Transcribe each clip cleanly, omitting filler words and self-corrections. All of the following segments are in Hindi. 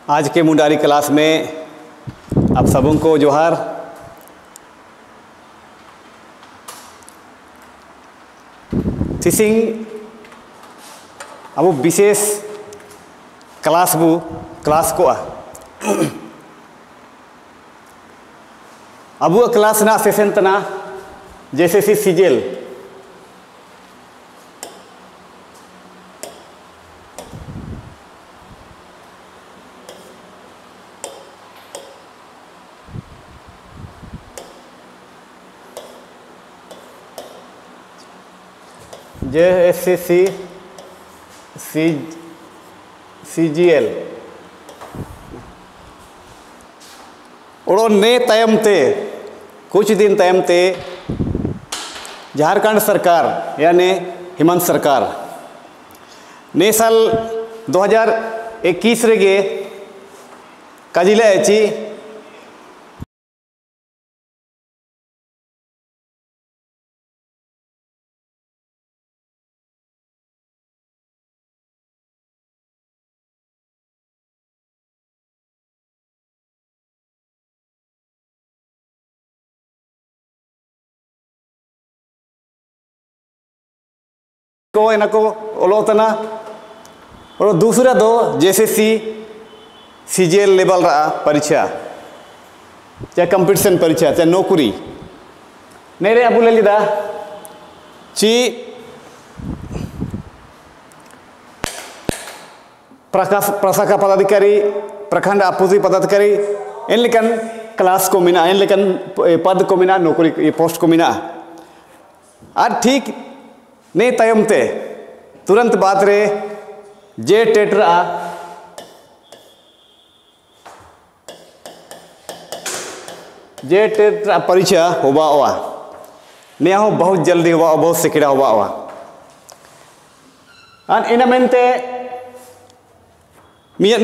आज के मुंडारी क्लास में आप सबों को जोहार। तिसिंग अब विशेष क्लास को अब क्लास ना सेशन तना जैसे सी सीजेल JSCC CGL ने तायम ते कुछ दिन तायम ते झारखंड सरकार यानी हेमंत सरकार ने साल 2021 रेगे काजिले एची को इनको ओलोतना और दूसरा दो जैसे CGL लेवल रहा परीक्षा चाहे कंपटीशन परीक्षा चाहे नौकरी नेरे अब ले लिदा ची प्रशाखा पदाधिकारी प्रखंड आपूर्ति पदाधिकारी इन लेकिन क्लास को मिना इन लेकिन पद को मिना नौकरी पोस्ट को मिना और ठीक ने तायम ते तुरंत बाद रे जे टेट्रा परीक्षा होबा ने हो बहुत जल्दी होबा बहुत सिकड़ा होबा और इन मेनते मियन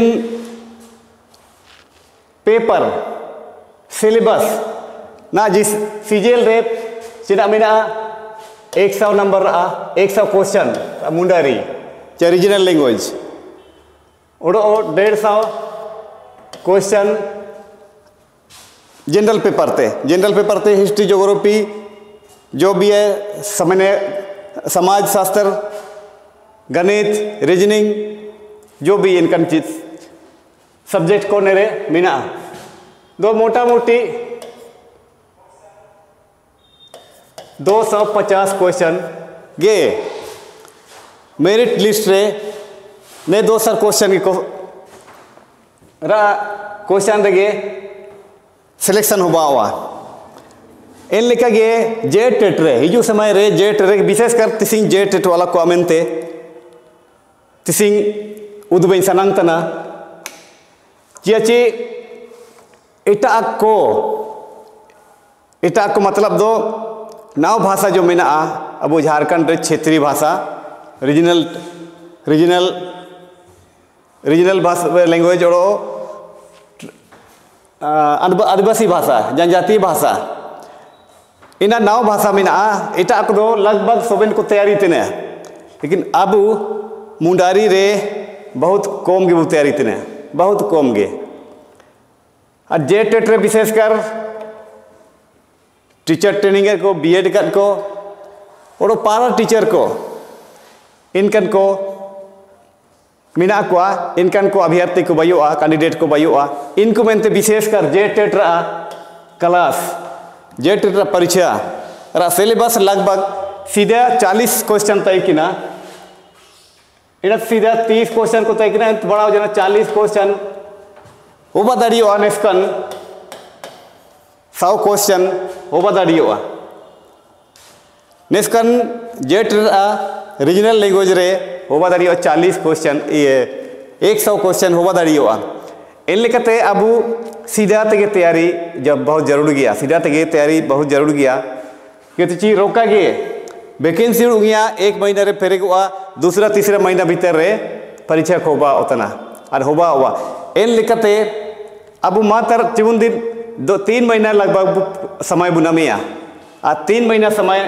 पेपर सिलेबस ना जिस सीजेल रे चिना मिना 100 नंबर 100 क्वेश्चन मुंडारी चाहे रीजनल लैंग्वेज और 150 क्वेश्चन जनरल पेपर ते हिस्ट्री ज्योग्राफी जो भी है समाज शास्त्र गणित रीजनिंग जो भी इनकन चीज सब्जेक्ट को नेरे मिना दो मोटा मोटी 250 क्वेश्चन गे मेरिट लिस्ट रे ने 200 क्वेश्चन को क्वेश्चन रे सिलेक्शन होबा इन लेका गे जे टेट रे हिजू समय रे जे टेट रे विशेषकर तिसिंग जे टेट वाला को आमेनते तिसिंग उदबई सनांग तना चियाची इटा को मतलब दो नाव भाषा जो मेना अब झारखंड क्षेत्रीय भाषा रीजनल भाषा लैंग्वेज और आदिवासी भाषा जनजातीय भाषा इना नाव भाषा मेना इटा को लगभग सोबेन को तैयारी तेने लेकिन अब मुंडारी रे बहुत कम गे तैयारी तेने बहुत कम गे और जे टेट रे विशेषकर टीचर ट्रेनिंग को बीएड कन को और पारा टीचर को इनकन को मिना को इनकन को अभ्यर्थी को बयुआ कैंडिडेट को बयुआ इनको मेनते विशेषकर J TET class J TET परीक्षा रा सिलेबस लगभग सीधा 40 क्वेश्चन तय किना इना सीधा 30 क्वेश्चन को तय किना बड़ा जना 40 क्वेश्चन होबा दाड़ियो नेस्कन 100 क्वेश्चन होबा दाड़ियो नेस्कन जेट रीजनल लैंग्वेज रे होबा दाड़ियो 40 क्वेश्चन 100 क्वेश्चन होबा दाड़ियो इन लेकते अब सीधा तेगे तैयारी जब बहुत जरूर गया सीधा तेगे तैयारी बहुत जरूर गया कि ची रोका गे वैकेंसी उगिया 1 महीना रे फेरेगुआ दूसरा तीसरा महीना भीतर रे परीक्षा को होबा उतना और होबा इन लेकते अब मात्र चिबुन दिन 2-3 महीना लगभग समय बुना में 3 महीना समय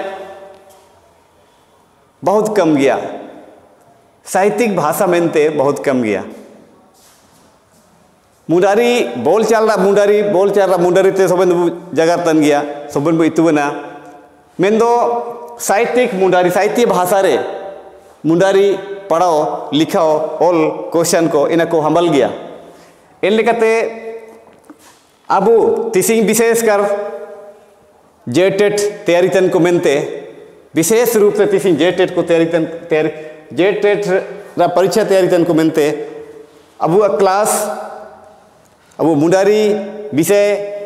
बहुत कम गया साहित्यिक भाषा मेनते बहुत कम गया मुंडारी बोल चाल मुंडारी ते सोबन जगह तन गया सोबन बो इतुबना मेंदो साहित्यिक मुंडारी साहित्य भाषा रे मुंडारी पढ़ाओ लिखाओ ऑल क्वेश्चन को इना को हमल गया इन लेकते अबू तिसिंग विशेष कर जेटेट तैयारी तन को मेनते विशेष रूप से तिसिंग जेटेट को तैयारी जेटेट रा परीक्षा तैयारी तन को मेनते अबू क्लास अबू मुंडारी विषय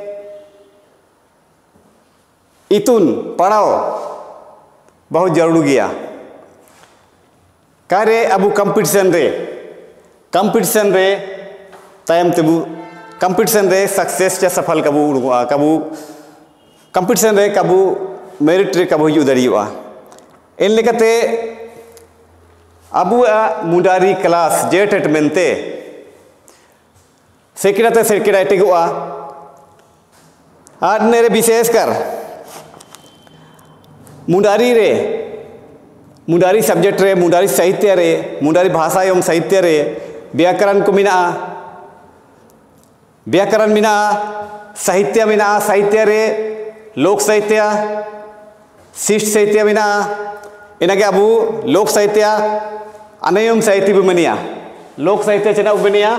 इतुन पढ़ाओ बहुत जरूर गया कारे अबू कंपटीशन रे तायम तेबू कंपटीशन रे सक्सेस चा सफल कबू कंपटीशन रे कबू मेरिट रे कबू युदरियोआ इन लेकते अबू मुंडारी क्लास जेटेट मेनते सेकेड़ा टिगुआ आदने रे विशेष कर मुंडारी सब्जेक्ट रे मुंडारी साहित्य रे मुंडारी भाषा एवं साहित्य रे व्याकरण को व्याकरण मिना साहित्य रे लोक साहित्य शिष्ट साहित्य मिना इनके अबू लोक साहित्य अनयम साहित्य बुमनिया लोक साहित्य चना बुमनिया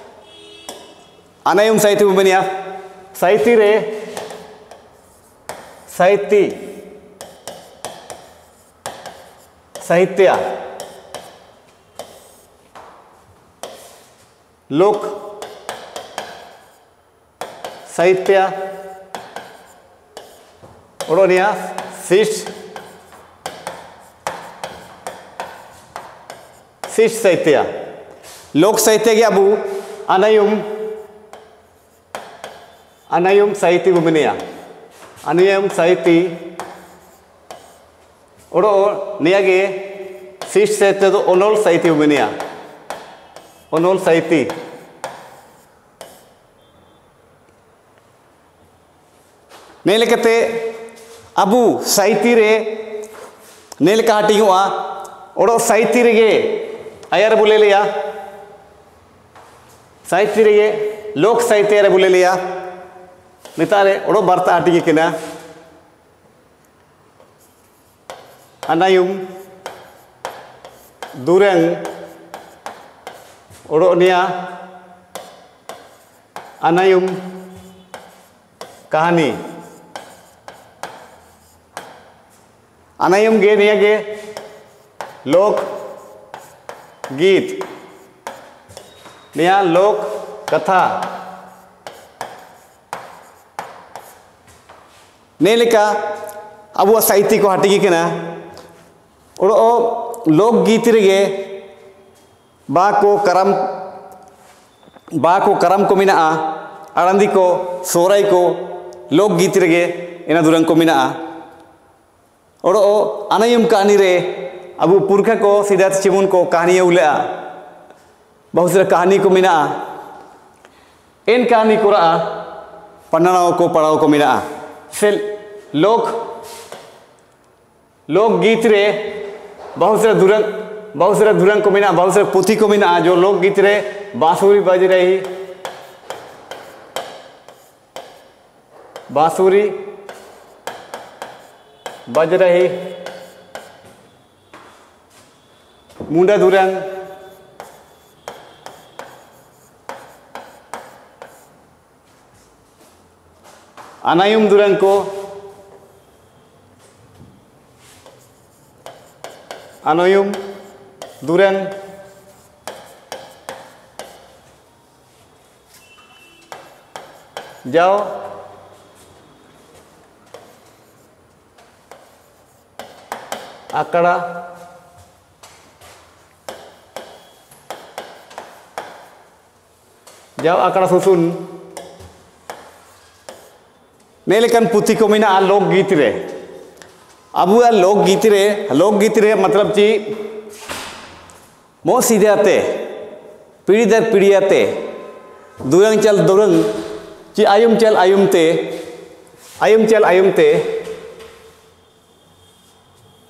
अनयम साहित्य बुमनिया साहित्य रे साहित्य लोक साहित्य ओडोनिया शिष्ट साहित्य लोक साहित्य के अबू अनयम साहित्य बुमनिया अनयम साहित्य ओडो नियागे शिष्ट साहित्य तो ओनोल साहित्य बुमनिया ओनोल साहित्य नेल कते अबू साहित्य रे नेल काटी हुआ ओडो साहित्य रे आयर बोले लिया साहित्य रे लोक साहित्य रे बोले लिया नितारे ओडो बर्ता आटी के ना अनायुम दुरंग ओडो निया अनायुम कहानी अनायुम गे निया गे लोक गीत निया लोक कथा नेलिका अब साहित्य को हटी के ना ओडो लोक गीत रे बा को करम को मिना आड़ंदी को सोराई को लोक गीत रे इना दुरंग को मिना ओडो अनायम कहानी रे अबू पुरखा को सिद्धार्थ चिमुन को कहानी उल्ला बहुत सारा कहानी को मिना इन कहानी को पन्नाओं को पढ़ाओ को मिना से लोक गीत रे बहुत सारा दुरंग को मिना बहुत सारा पुथी को मिना जो लोक गीत रे बांसुरी बज रही मुंडा दुरंग अनायुम दुरंग को अनायुम दुरंग जाओ आकड़ा जाओ आकड़ा सुसुन नेलेकन पुथी को मिना लोक गीत रे अब लोक गीत रे मतलब ची मो सीधे आते पीढ़ी दर पीढ़ी आते दुरंग चल दुरंग ची आयुम चल आयुम ते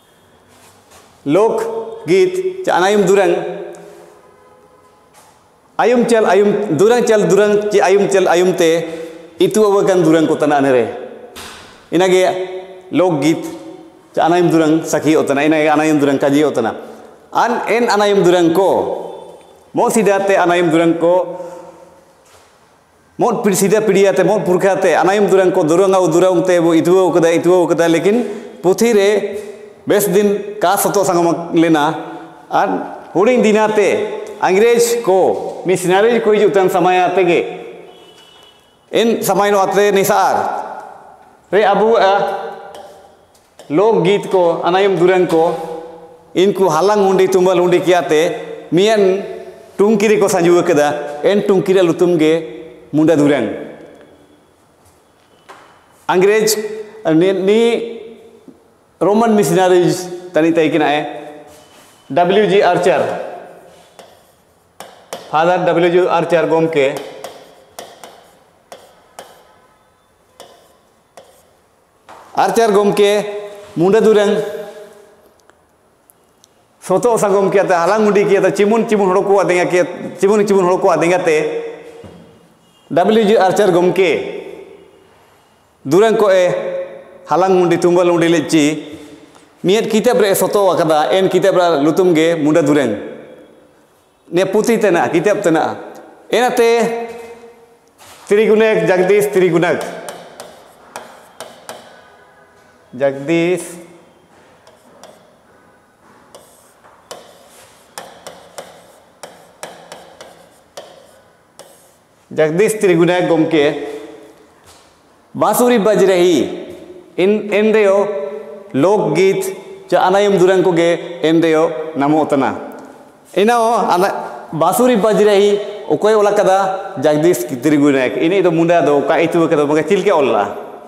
लोक गीत अनायुम दुरंग ayum cel durang ci ayum cel ayum te itu awakan durang ko tana nere inage lok git ci anayum durang saki otana inage anayum durang kaji otana an en anayum durang ko mo sidate anayum durang ko mo sida pidiyate mo purkhate anayum durang ko durang te bo itu kada lekin puthi re bes din ka soto sangam lena an huding dinate अंग्रेज को मिशनरी को जुतन समय आते गे इन समय नो आते निसार रे अबू लोक गीत को अनायम दुरंग को इनको हालंग हुंडी तुंबल हुंडी कियाते मियन टुंकिरी को संजुव कदा एन टुंकिरी लुतुम गे मुंडा दुरंग अंग्रेज नी रोमन मिशनरीज तनी तैकिन आए W.G. Archer father W.G. Archer गोमके आर्चर गोमके मुंडा दुरंग सोतो सा गोमके आता हालांग मुंडी किया था चिमुन हड़ो को आदेंगा के चिमुन हड़ो को आदेंगा ते W.G. आर्चर गोमके दुरंग को हालांग मुंडी तुंबल मुंडी लेची मियत किताब रे सोतो वकदा एन किताब रा लुतुम गे मुंडा दुरंग ने पुती तना किताब तना एनाते त्रिगुणक जगदीश त्रिगुणक जगदीश त्रिगुणक गोमके बांसुरी बज रही इन रेयो लोकगीत च अनायम दुरंग को गे इन रेयो नमो तना इना बांसुरी बज रही ओकोय ओला कदा जगदीश त्रिगुणक इने दो मुंडा दो का इतु कदा मगे चिलके ओला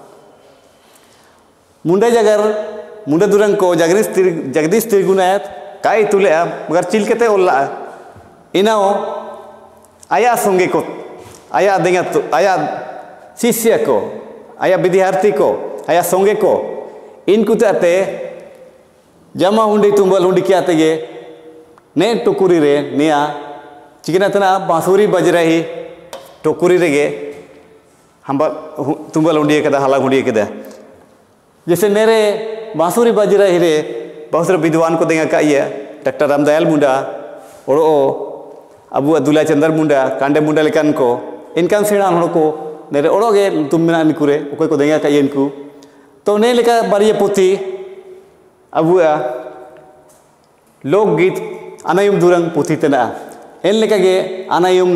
मुंडा जगर मुंडा दुरंग को जगदीश त्रिगुणक का इतुले मगर चिलकेते ओला इना आया संगे को आया देंगा तो आया शिष्य को आया विद्यार्थी को आया संगे को इनको ते जमा हुंडी तुंबल हुंडी क्या तेगे ने टोकुरी रे निया चिकना तना बांसुरी बज रही टोकुरी रेगे हम तुंबल हुंडी कदा हाला हुंडी कदा जैसे मेरे बांसुरी बज रही रे बहुत सारे विद्वान को देंगे का ये डॉक्टर रामदयाल मुंडा और अबू अब्दुल्ला चंद्र मुंडा कांडे मुंडा लेकिन को इनकान सेना हड़ो को नेरे ओड़ोगे तुम मेना निकुरे ओकोय को देंगे का इनको तो ने लेका बारिये पुथी अबुआ लोकगीत अनायम दुरंग पुथी तना एन लेका गे अनायम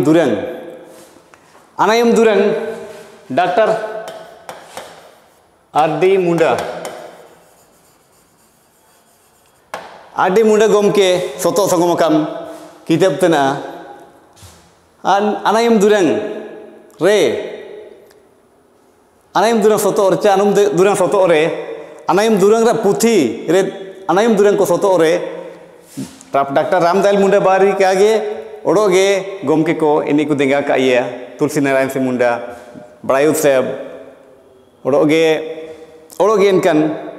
दुरंग डॉक्टर आर.डी. मुंडा गोमके सोतो संगमकम किताब तना अनायम दुरंग रे अनायम दुरंग सोतो और चानुम दुरंग सोतो रे अनायम दुरंग रा पुथी रे अनायम दुरंग को सोतो रे डॉक्टर रामदयाल मुंडा बारी के आगे ओड़ोगे गोमके को इन्हीं को देंगा का ये तुलसी नारायण से मुंडा बड़ायुत साहब ओड़ोगे इनकन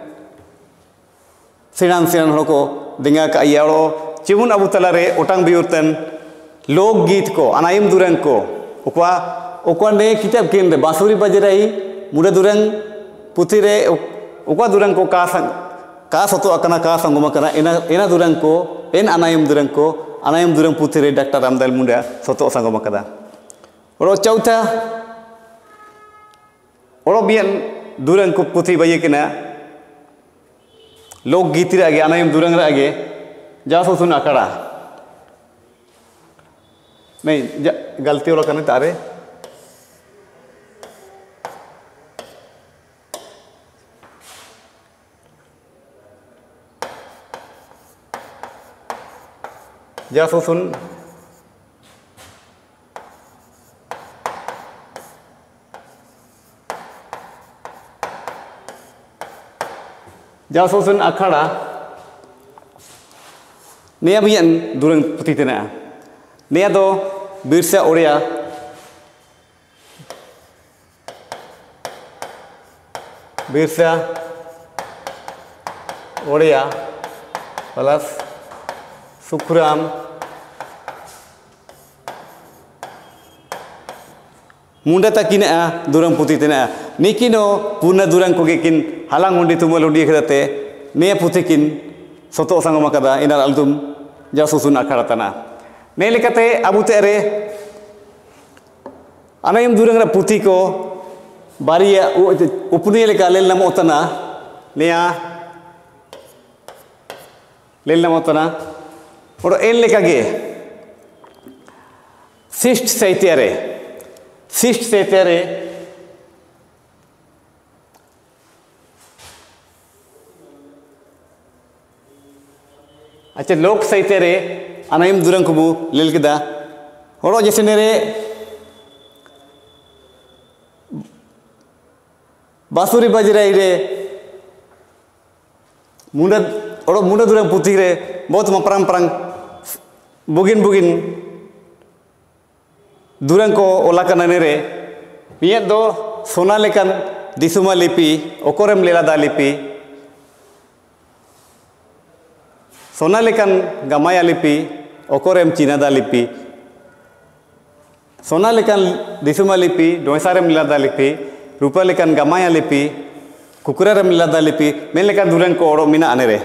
सिणान हड़ो को देंगा का ये ओड़ो चिमुन अबू तला रे ओटांग बियुरतन लोकगीत को अनायम दुरंग को ओकवा ने किताब किन रे बांसुरी बज रही मुंडा दुरंग पुथी रे ओका दुरंग को का सोतो अकना का संगम अकना एना दुरंग को एन अनायम दुरंग पुथी रे डॉक्टर रामदयाल मुंडा सोतो संगम अकदा और चौथा और बियन दुरंग को पुथी बये किना लोकगीत रे आगे अनायम दुरंग रे आगे जा सुन अकड़ा नहीं गलती वाला करने तारे जा सुन जा सुन अखाड़ा निया बियन दुरंग पुथी तना निया दो बिरसा ओड़िया प्लस सुखराम मुंडा तकिना दुरंग पुथी तना निकिनो पुना दुरंग को किन हालांग उंडी तुमल उंडी खदते ने पुथी किन सोतो संगमा कदा इनार अल्तुम जासुसुन आखड़ा तना ने लेकते अबु तेरे अनायम दुरंग रा पुथी को बारिया उपनी लेका लेल नमो तना नेया लेल नमो तना और एन लेका गे शिष्ट साहित्य अच्छा लोक साहित्य रे अनायम दुरंग को लेल केदा और जैसे नेरे बासुरी बजराई रे मुंडा दुरंग पुथी रे बहुत परang बुगिन दुरंग को ओला कना नेरे मिया दो सोना लेकन दिसुमा लिपि ओकोरेम लेलादा लिपि सोना लेकन गमाया लिपि ओकोरेम चीनादा लिपि सोना लेकन दिसुमा लिपि डोयसारेम लेलादा लिपि रूपा लेकन गमाया लिपि कुकुरेम लेलादा लिपि मेन लेकन दुरंग को ओड़ो मिना अनेरे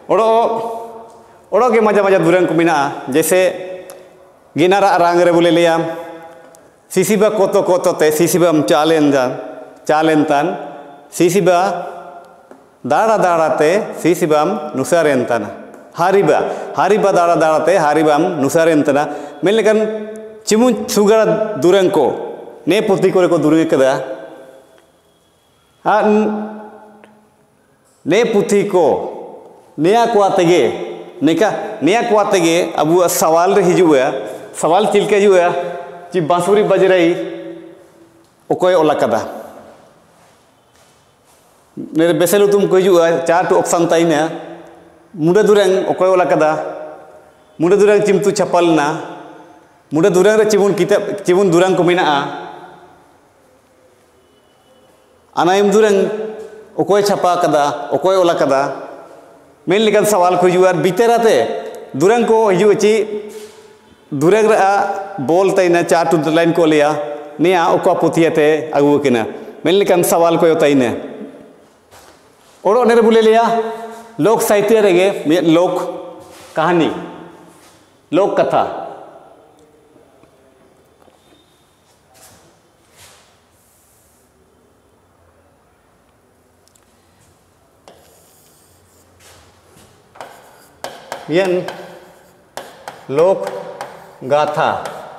ओड़ो के मजा दुरंग को मिना जैसे गिनारा रांग रे बोले लिया सिसिबा कोतो ते सिसिबा चालेन तान सिसिबा दाड़ा ते सिसिबाम नुसारेन तान हारिबा दाड़ा ते हारिबाम नुसारेन तना मेन लेकन चिमुन सुगरा दुरंग को ने पुथी को दुरंग कदा ने पुथी को नेया कुआतेगे नेया कुआतेगे अब सवाल रे हिजुआ सवाल चिलके हिजुआ जी बांसुरी बजराई ओकोय ओला कदा नेरे बेसेलु तुम को हिजुआ चार टू ऑप्शन ताइना मुंडा दुरंग ओकोय ओला कदा मुंडा दुरंग चिमतु छपलना मुंडा दुरंग रे चिमुन दुरंग को मेना अनायम दुरंग ओकोय छपा कदा ओकोय ओला कदा मेन लेकन सवाल को हिजुआ बीतेराते दुरंग को हिजुआ ची दुरंग रा बोल तैना चार टू लाइन को लिया निया ओका पुथियाते अगु किना मेन लेकन सवाल को तैना ओरो नेरे बुले लिया लोक साहित्य रेगे लोक कहानी लोक कथा यन लोक गाथा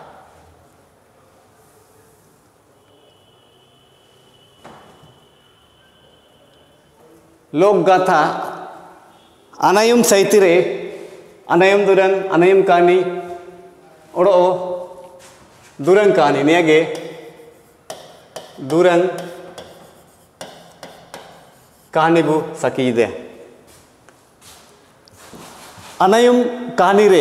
लोक गाथा अनायम साहित्य रे अनायम दुरंग अनायम कहानी ओड़ो दुरंग कहानी नेगे दुरंग कहानी बु सकीदे अनायम कहानी रे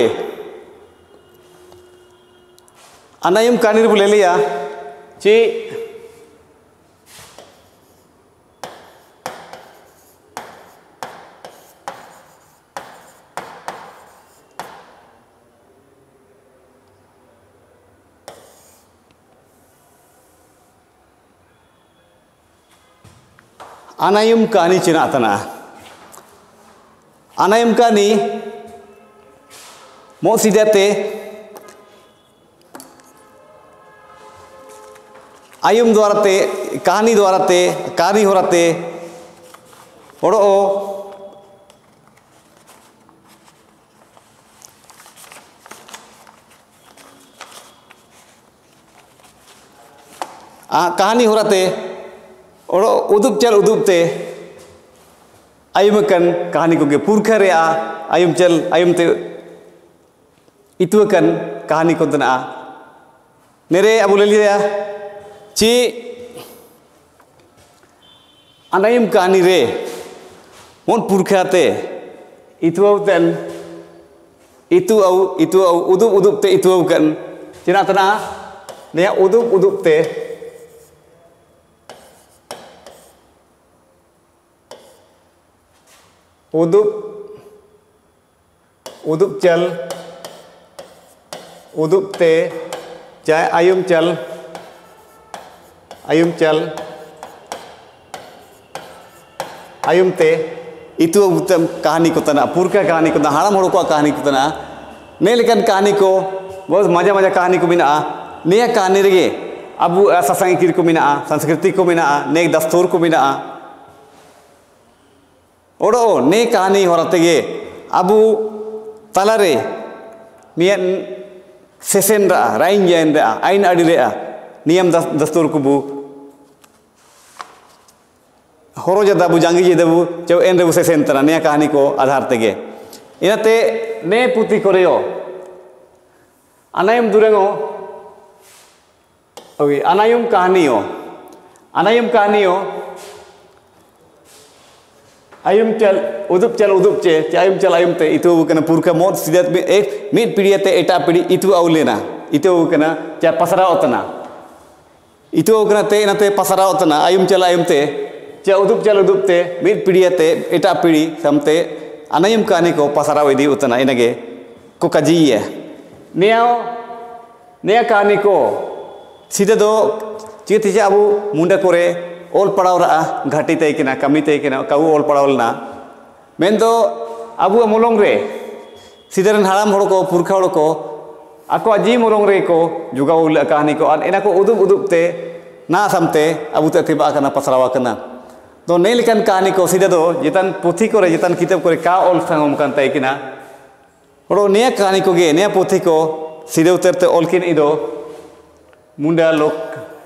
बोले लिया चे अनायम कहानी चिनातना अनायम कहानी मोसीदाते आयुम द्वाराते कहानी होराते ओड़ो कहानी होराते ओड़ो उदुबते आयुमकन कहानी को गे पुरखा रे आयुमते इतुकन कहानी को तना नेरे अब ले लिया ची अनायम कहानी रे मोन पुरखाते इतुअतन itu udup te itu kan cina tena dia udup te udup chal udup te jai ayum chal ayum chal ayum te itu utam कहानी को तना पूर्का कहानी को हाड़म हड़ को कहानी को तना ने लेकिन कहानी को बहुत मजा मजा कहानी को मिना ने कहानी रे अबु ससंग को मिना संस्कृति को मिना ने दस्तूर को मिना ओडो ने कहानी होरते गे अबु तलारे मियन सेसेन रा राइन जैन रा आइन अड़ी रे नियम दस्तूर को बु होरो जदा बु जांगी जदबु चौ एन रेबु सेसेन तना ने कहानी को आधार तेगे इनाते ने पुती कोरेयो अनायम दुरेंगो ओके अनायम कहानियो ayum chal udup चे ayum chal ayum te itu bukan purka mod sidat एक mid पीढ़ी ते एटा पीढ़ी itu aulena itu bukan चा pasara otana itu bukan te nate pasara otana ayum te चा udup te mid पीढ़ी ते एटा पीढ़ी samte anayum kani ko pasara wedi utana inage ko kajiye nea kani ko sida do चिति चे अबु मुंडा कोरे ओल पड़ाव रा घाटी ते किना कमी ते किना काउ ओल पड़ावल ना मेन दो अबु मोलोंग रे सिदरन हाराम हड़ को पुरखा हड़ को आको अजी मोलोंग रे को जुगाउल कहानी को एना को उदुप ते ना समते अबु ते तिबा कना पसरावा कना तो ने लेकन कहानी को सिदा दो जितन पुथी करे जितन किताब करे का ओल संगम कान ते किना हड़ो ने कहानी को गे ने पुथी को सिदे उतरते ओल किन इदो मुंडा लोक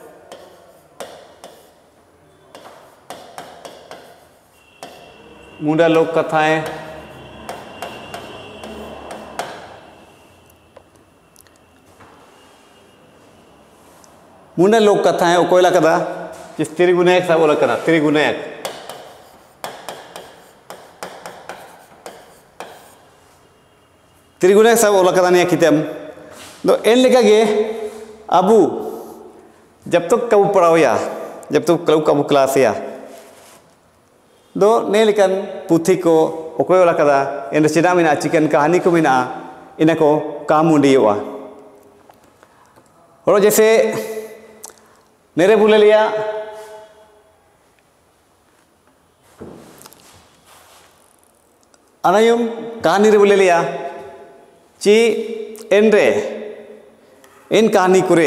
मुंडा लोक कथाएं मुंडा लोक कथाएं कोयला कदा जिस त्रिगुणक सा बोला कदा त्रिगुणक सा बोला कदा ने कितम तो एन लेका गे अबू जब तक कबू पढ़ाओ या जब तक कबू क्लास या दो ने लेकिन पुथी को ओकोय वाला कदा इन चिना मिना चिकन कहानी को मिना इनको काम उंडियोआ और जैसे नेरे बोले लिया अनायुम कहानी रे बोले लिया ची इन कहानी कुरे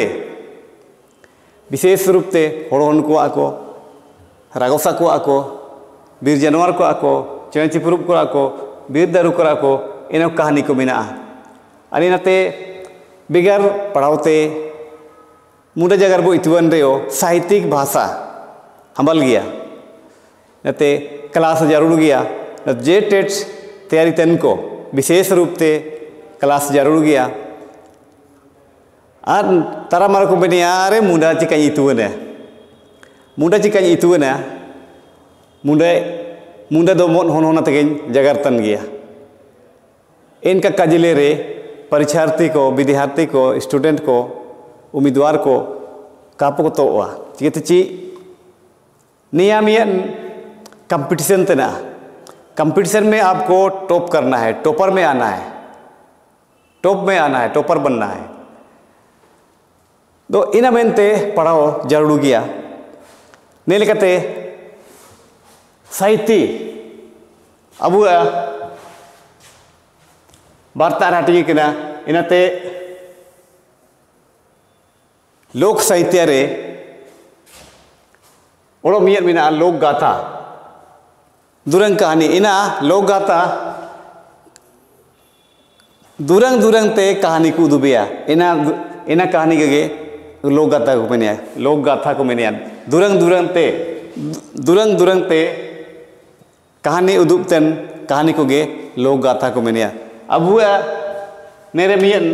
विशेष रूप से हड़ोन को आको रागोसा को आको बीर जानवर को आको चें चिपरूप को आको बीर दारू को आको इन कहानी को मिना अरे नाते बिगार पढ़ाओते मुंडा जगह बो इतवन रे साहित्यिक भाषा हंबल गया नाते क्लास जरूर गया जे टेट्स तैयारी तन को विशेष रूप से क्लास जरूर गया और तारा मार को बनिया अरे मुंडा चिका इतुवना मुंडा दो मन होना तक जगह तन गया इनका काजिले रे परीक्षार्थी को विद्यार्थी को स्टूडेंट को उम्मीदवार को कापो को तो चिकते ची नियमित कंपटीशन तना कंपटीशन में आपको टॉप करना है टॉपर में आना है टॉपर बनना है तो इन मेनते पढ़ाओ जरूर गया ने लेकते साहित्य अबु वार्ता हाटी किना इनाते लोक साहित्य रे ओड़ो मियत मिना लोक गाथा दुरंग कहानी इना लोक गाथा दुरंग ते कहानी को उदुबिया इना कहानी के लोक गाथा को मेनिया दुरंग ते कहानी उदुबतन कहानी को गे लोक गाथा को मेनिया अबुआ नेरे मियन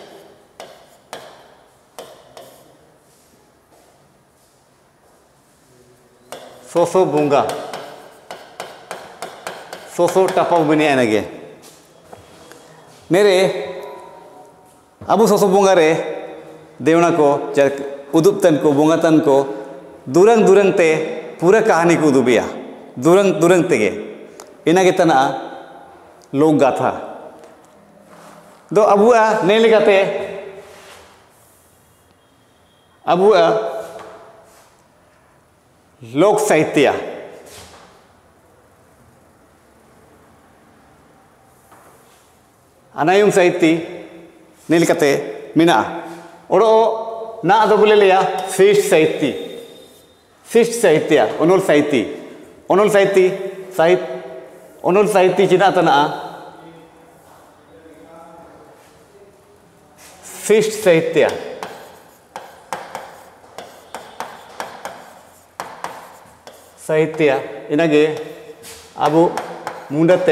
सोसो बुंगा सोसो टपा मेनिया नगे नेरे अबु सोसो बुंगा रे देवना को उदुबतन को बुंगातन को दुरंग ते पूरा कहानी को उदुबिया दुरंग तेगे इना के तना लोक गाथा दो अबुआ ने लेगाते अबुआ लोक साहित्य अनायुम साहित्य नीलकते मिना ओरो ना दो बोले लिया श्रेष्ठ साहित्य अनोल साहित्य अनोल साहित्य चिना तना श्रेष्ठ साहित्य इनागे अबु मुंडते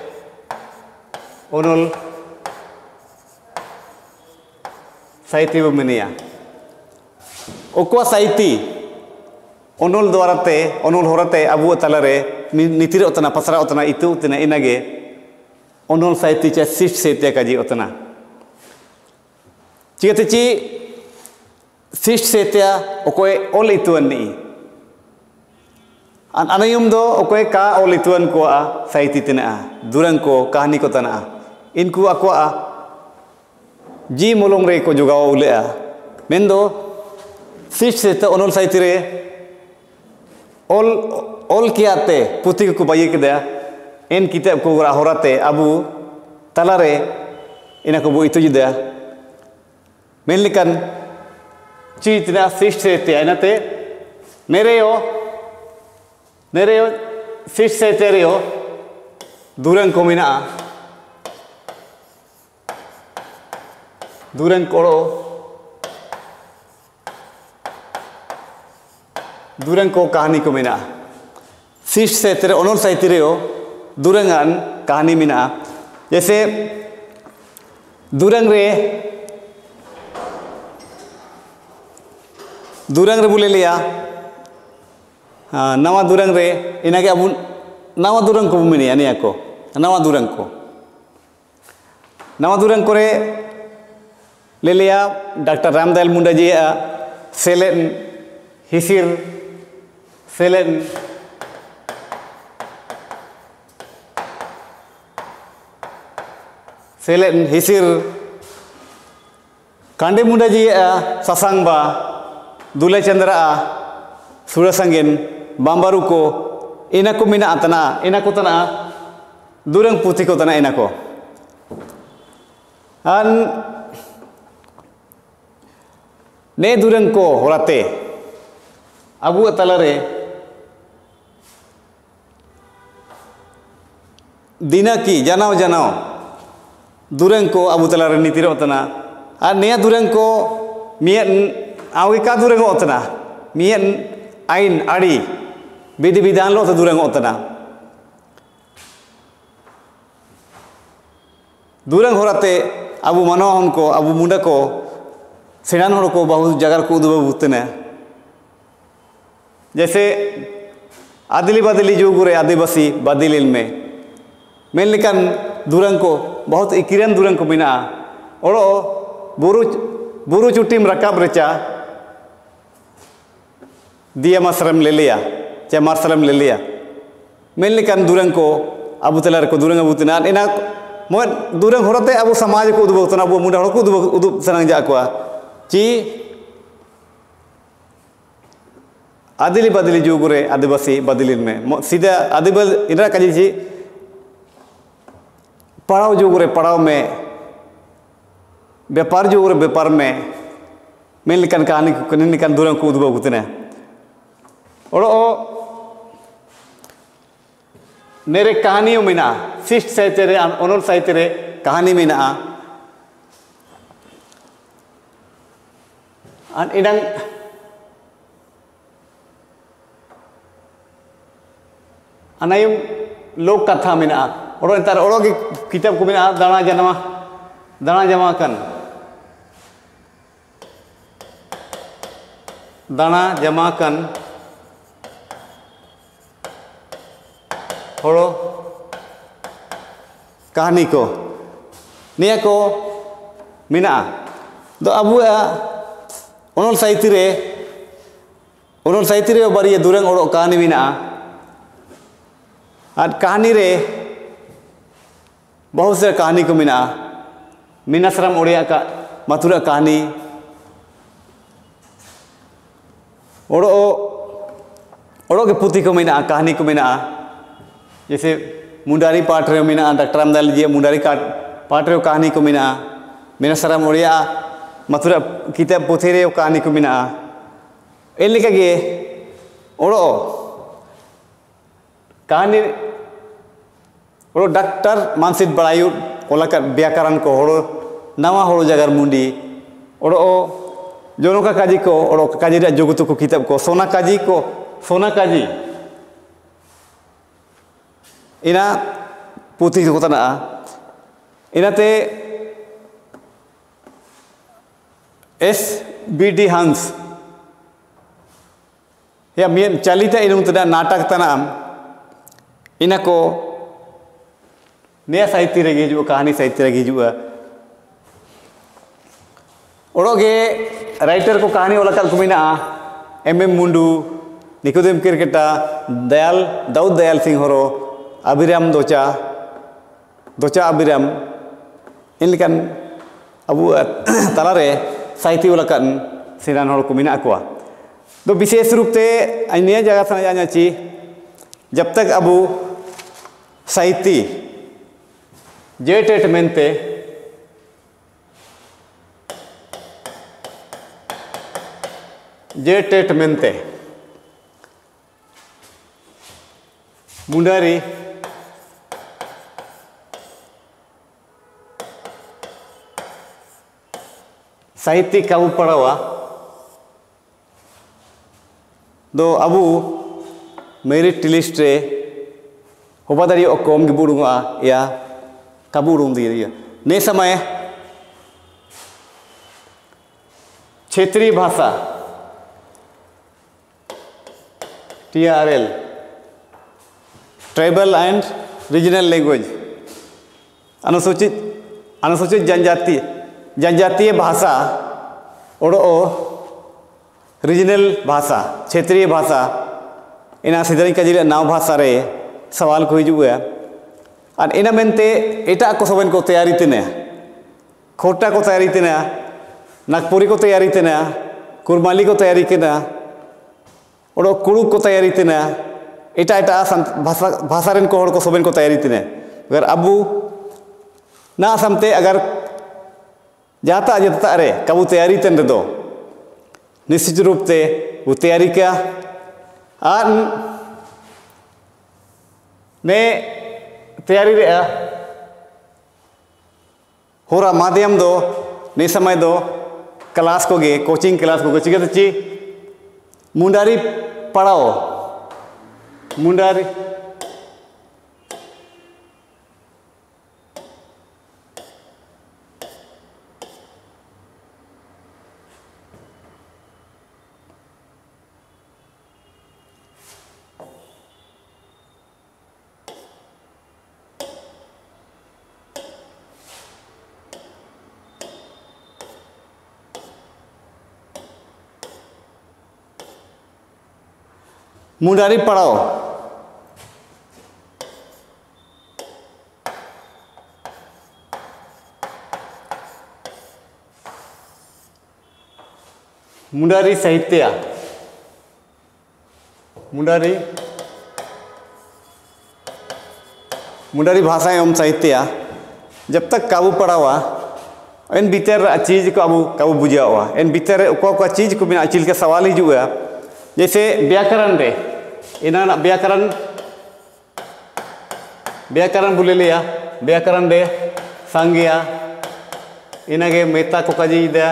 अनोल साहित्य बमिनिया ओको साहित्य अनोल द्वाराते अनोल होराते अबु तलारे नीतिर उतना पसरा उतना इतु उतना इनागे अनोल साहित्य चे श्रेष्ठ साहित्य काजी उतना चिकते ची श्रेष्ठ साहित्य ओकोय ओल इतुअनी अनायुम दो ओकोय का ओल इतुअन को साहित्य तना दुरंग को कहानी को तना इनको अको जी मोलोंग रे को जुगाव उलेआ मेंदो श्रेष्ठ साहित्य अनोल साहित्य रे ओल कियाते पुथि को बाये केदा एन किताब को होराते अबु तलारे इना को बो इतु जुदा मेनलिकन चीजना श्रेष्ठ साहित्य इनाते नेरेयो श्रेष्ठ साहित्य रेयो दुरंग को मिना दुरंग कोड़ो दुरंग को कहानी को मिना श्रेष्ठ साहित्य अनोल साहित्य रेयो दुरंगान कहानी मिना जैसे दुरंग रे बोले लिया नवा दुरंग रे इनागे अब नवा दुरंग को मिनी यानी को नवा दुरंग को रे ले लिया डॉक्टर रामदयाल मुंडा जी सेलेन हिसिर सेलेन हिसिर कांडे मुंडा जी ससांगबा दुले चंद्रा सुरसंगिन बांबारू को इना को मिना तना इना को तना दुरंग पुथि को तना इना को अन ने दुरंग को होराते अबु तलारे दिना की जनाव दुरंग को अबु तलारे नीतिर उतना और नया दुरंग को मियन आगे का दुरंग उतना मियन आइन आड़ी विधि विधान लो तो दुरंग उतना दुरंग होराते अबु मनोहन को अबु मुंडा को सेनान होड़ को बहुत जगह को उदुबा बुतने जैसे आदिली बदली जुगुरे आदिवासी बदलिल में मेनलिकन दुरंग को बहुत इकिरन दुरंग को बिना ओरो बुरु चुटीम रकाब रेचा दिया मसरम ले लिया चाहे मार्सलम ले लिया मेनलिकन दुरंग को अबु तलार को दुरंग अबुतना इना मोय दुरंग होरते अबु समाज को उदुबुतना अबु मुंडा होड़ को उदुब सनंग जा को ची आदिली बदली जुगुरे आदिवासी बदलिन में सीधा आदिवासी इनरा कजी जी पढ़ाओ जुगुरे पढ़ाओ में व्यापार जुगुरे व्यापार में मेनलिकन कहानी निकन दुरंग को उदुबा गुतने ओरो नेरे कहानियों में ना श्रेष्ठ साहित्य रे अनोल साहित्य रे कहानी में ना अन इडंग अनायुम लोक कथा में ना ओरो इंतर ओरो की किताब को में ना दाना जमा कन दाना जमा कन होड़ो कहानी को निया को मिना दो अबु अनोल साहित्य रे बारी दुरंग ओड़ो कहानी मिना और कहानी रे बहुत से कहानी को मिना मीनाश्रम ओडिया का मथुरा कहानी ओड़ो ओड़ो के पुती को मेना कहानी को मेना जैसे मुंडारी पाठ रे मेना डॉक्टर रामदयाल जी मुंडारी पाठ रे कहानी को मेना मेना सारा मोड़िया मथुरा किताब पुथी रे कहानी को मेना एन लेका गे ओड़ो कहानी ओड़ो डॉक्टर मानसिक बड़ायु ओलाका व्याकरण को होड़ो नवा होड़ो जगर मुंडी ओड़ो जोनो का काजी को ओड़ो काजी रे जोगतु को किताब को सोना काजी इना पुथी को तना इनाते S.B.D. हंस या मियन चलिता इनु तना नाटक तना इना को नया साहित्य रे हिजुआ कहानी साहित्य रे हिजुआ ओड़ोगे राइटर को कहानी ओला कल को मेना M.M. मुंडू निकोदेम क्रिकेटा दाऊद दयाल सिंह होरो अभिराम दोचा अभिराम इनकन अबू तलारे साहित्य ओला कन सिरान होड़ को मेना को तो विशेष रूप से अन्य जगह समझ ची जब तक अबू साहित्य जेटेट मेनते मुंडारी साहित्य काबू पड़ावा दो अबू मेरिट लिस्ट रे होबा दाड़ी कम गिबुरुंगा या काबू उड़ूम दिए ने समय क्षेत्रीय भाषा TRL tribal and regional language अनुसूचित जनजातीय भाषा ओड़ो रीजनल भाषा क्षेत्रीय भाषा इना सिदरी काजिले नाव भाषा रे सवाल को हिजुआ और इना मेनते एटा को सबन को तैयारी तेने खोटा को तैयारी तेने नागपुरी को तैयारी तेने कुरमाली को तैयारी केना ओड़ो कुड़ुक को तैयारी तेने एटा भाषा रेन को हड़ को सबन को तैयारी तेने अगर अबू ना समते अगर जाता जता रे कबू तैयारी तेन दो निश्चित रूप से वो तैयारी क्या और ने तैयारी रे होरा माध्यम दो ने समय दो क्लास को गे कोचिंग क्लास को चिकते ची मुंडारी पढ़ाओ मुंडारी मुंडारी पढ़ाओ मुंडारी साहित्य मुंडारी भाषा एवं साहित्य जब तक काबू पड़ावा इन भीतर चीज को काबू बुझावा इन भीतर को चीज को बिना चिल के सवाल हिजुआ जैसे व्याकरण रे इना व्याकरण बोले लिया व्याकरण रे संज्ञा इनागे मेता को काजी दे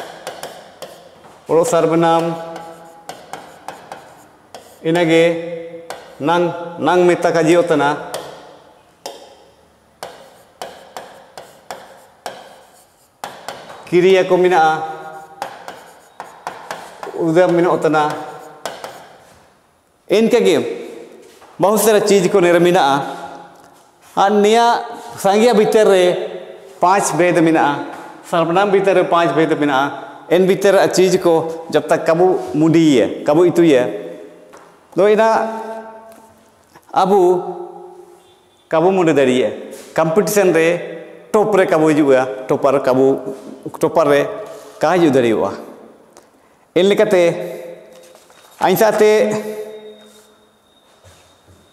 ओड़ो सर्वनाम इनागे नंग मेता काजी होतना क्रिया को मिना उदय मिना होतना इनके गे बहुत सारा चीज को निर्मिना और निया संज्ञा भीतर रे 5 भेद मिना सर्वनाम भीतर रे 5 भेद मिना इन भीतर चीज को जब तक कबू मुडी है कबू इतुई है तो इना अबू कबू मुडे दड़िए कंपटीशन रे टॉप रे कबू हिजुआ टॉपर रे का हिजु दड़ियोआ इन लेकाते आइसाते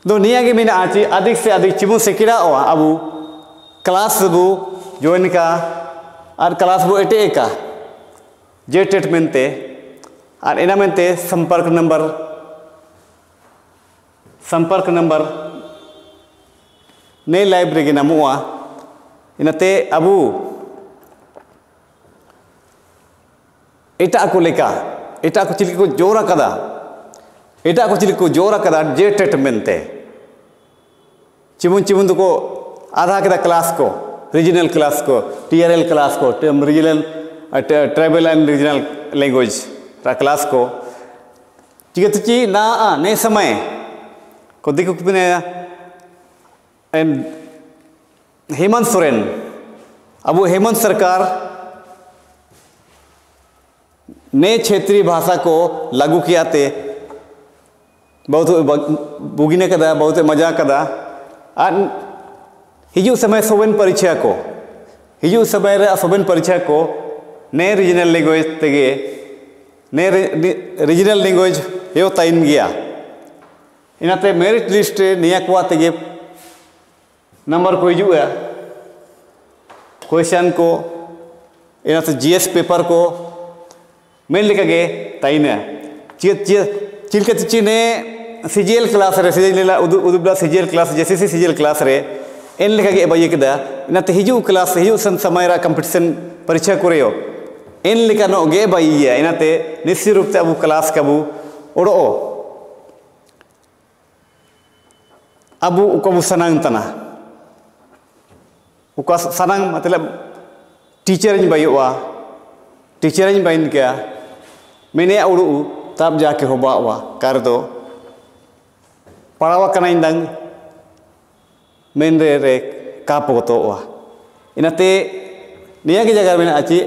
दो निया के मेना आची अधिक से अधिक चिबु सेकिरा ओ अबु क्लास बु ज्वाइन का और क्लास बु एटे का जे ट्रीटमेंट ते और एना मेनते संपर्क नंबर ने लाइब्रेरी नामुआ इनाते अबु एटा को लेका एटा को चिलिक को जोरा कदा एटा को चिलिक को जोरा कदा जे ट्रीटमेंट ते चिबुन को आधा कदा क्लास को रीजनल क्लास को TRL क्लास को regional tribal and regional language रा क्लास को चिगतची ना ने समय को दिकु पिने हेमंत सोरेन अब हेमंत सरकार ने क्षेत्रीय भाषा को लागू किया थे बहुत बुगिने कदा बहुत मजा कदा और हिजू समय सोबेन परीक्षा को ने रीजनल लैंग्वेज तेगे ने रीजनल लैंग्वेज यो ताइन गया इनाते मेरिट लिस्ट निया को तेगे नंबर को हिजू क्वेश्चन को इनाते GS पेपर को मेन लेके गे ताइन चिलके ने CGL क्लास रे CGL क्लास जैसे CGL क्लास रे एन लेके गे बाये केदा इनाते हिजू क्लास हिजू सन समय रा कंपटीशन परीक्षा करेयो एन लेका नो गे बाये इनाते निश्चित रूप से अबु क्लास कबु ओडो अबु उकबु सनांग तना उका सनांग मतलब टीचर इन बायोवा टीचर इन बाइन क्या मैंने उड़ू तब जाके हो बावा कर दो पढ़ावा कना इंदंग मेन रे कापो तो वा इनाते निया की जगह में आची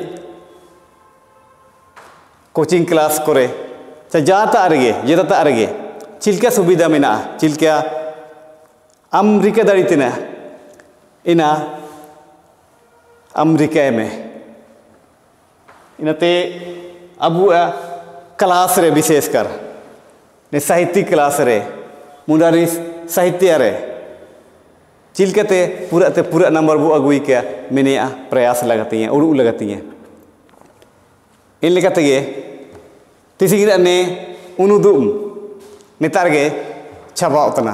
कोचिंग क्लास करे जाता अरगे चिल्का सुविधा में चिल्का अमेरिका दाड़ीतना इना अमेरिका में इनाते अबु क्लास रे विशेषकर ने साहित्य क्लास रे मुंडारी साहित्य रे चिलकते पूरा नंबर बु अगुई क्या मैंने प्रयास लगाती हैं उड़ू लगाती हैं इन लेकाते गे तिसिगिरा ने उनुदुम नेतार गे छाबा उतना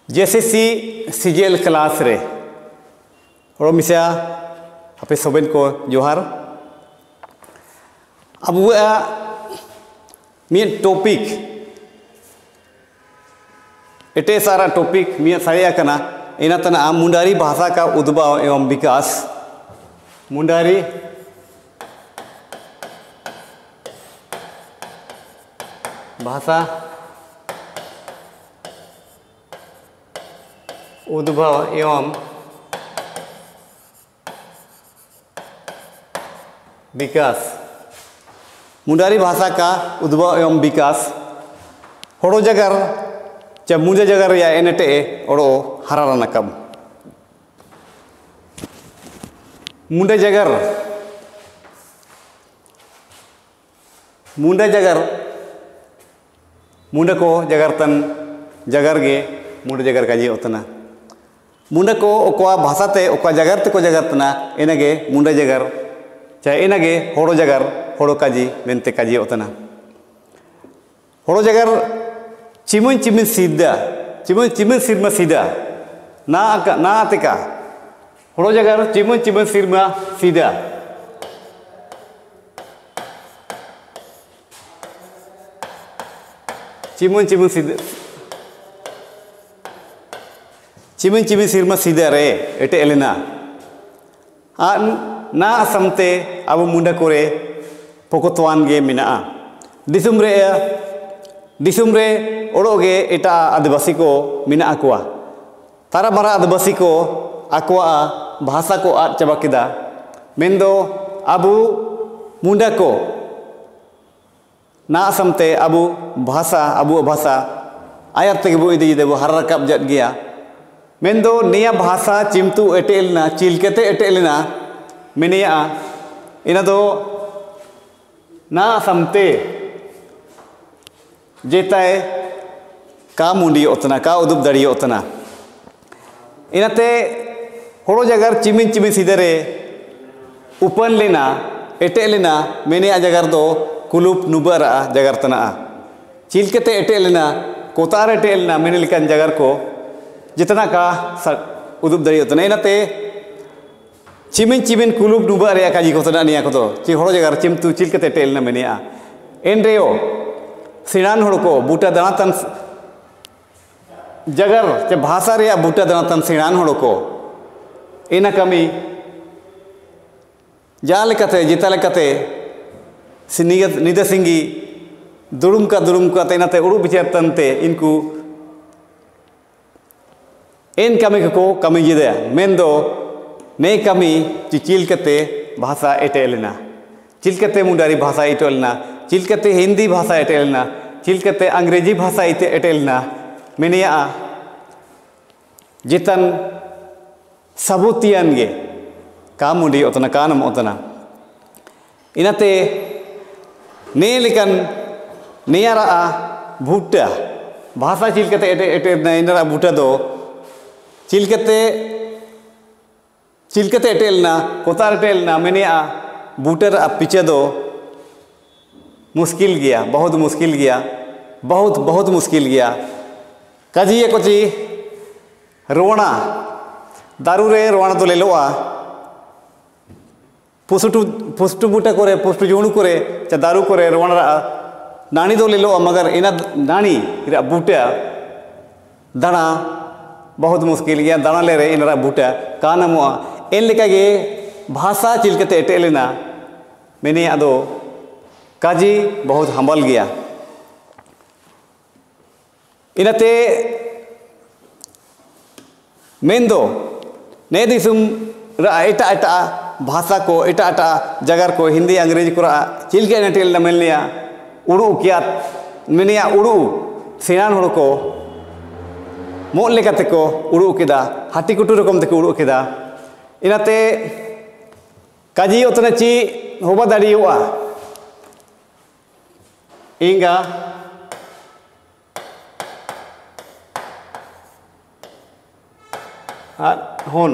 JCC CGL क्लास रे और मिसा अपे सोबेन को जोहार अब वो मिया टॉपिक एटे सारा टॉपिक मिया सारिया कना इना तना मुंडारी भाषा का उद्भव एवं विकास मुंडारी भाषा उद्भव एवं विकास मुंडारी भाषा का उद्भव एवं विकास होड़ो जगर जब मुंडे जगर या एनटे ओड़ो हरारा नकम मुंडे जगर मुंडे को जगरतन जगर गे मुंडे जगर का जी उतना मुंडे को ओकवा भाषा ते ओकवा जगर ते को जगरतना इनगे मुंडे जगर चाहे इनगे होड़ो जगर होड़ो काजी मेंते काजी उतना होड़ो जगर चिमुन चिमुन सिरमा सीधा ना आतेका होड़ो जगर चिमुन सिरमा सीधा चिमुन सिरमा सीधा रे एटे एलेना ना असमते अब मुंडा कोरे पोकोतवान गे मिना दिसुम रे ओड़ोगे एटा आदिवासी को मिना आकुआ तारा मारा आदिवासी को आकुआ भाषा को आद चाबा किदा मेंदो अबु मुंडा को ना असमते अबु भाषा आयर तेगे बो इदी देबो हर रकाब जट गया मेंदो निया भाषा चिमतु एटेलना चिलकेते एटेलना मेनिया इना दो ना असमते जेताए का मुंडी उतना का उदुब दड़ी उतना इनाते होड़ो जगर चिमिन सीधे उपन लेना एटे लेना मेने जगर दो कुलुप नुबरा जगर तना चिलकेते एटे लेना कोतार एटे लेना मेने लिखन जगर को जितना का उदुब दड़ी उतना इनाते चिमिन कुलुप नुबरा का जी को तना निया को तो ची होड़ो जगर चिमतु चिलकेते एटे लेना मेने एनरेओ सिणान होड़ को बूटा दानातन जगर चे भाषा रे बूटा दानातन सिणान होड़ को इना कमी जाल कते जिता लेकते निदा सिंगी दुरुम का तेनाते उड़ू बिचार तनते इनको इन कमी को कमी जिदे मेंदो ने कमी चिलकते भाषा एटेलना चिलकते मुंडारी भाषा एटेलना चिलकते हिंदी भाषा एटेलना चिलकते अंग्रेजी भाषा एटेलना मेनिया जितन सबूतियन गे का मुंडी उतना का नम उतना इनाते ने लिकन नेयारा भूटा भाषा चिलकते एटेलना इनरा भूटा दो चिलकते एटेलना कोतार एटेलना मेनिया बूटर पीछे दो मुश्किल गया बहुत मुश्किल गया काजी कोची रोवणा दारू रे रोवणा तो ले लोआ पुष्टु बूटा करे पुष्टु जोणु करे चा दारू करे रोवणा नानी तो ले लोआ मगर इना नानी बूटा दाना बहुत मुश्किल गया दाना ले रे इनरा बूटा का नमोआ इन लेका गे भाषा चिलकते एटे लेना मैंने अदो काजी बहुत हम्बल गया इनाते मेंदो ने दिसुम एटा भाषा को एटा जगर को हिंदी अंग्रेजी को चिलके नेटेल मेलनिया उड़ू किया मेनिया उड़ू सिनान होड़ को मोल लेकाते को उड़ू केदा हाटी कुटू रकम ते को उड़ू केदा इनाते काजी उतना ची होबा दाड़ियोआ इंगा होन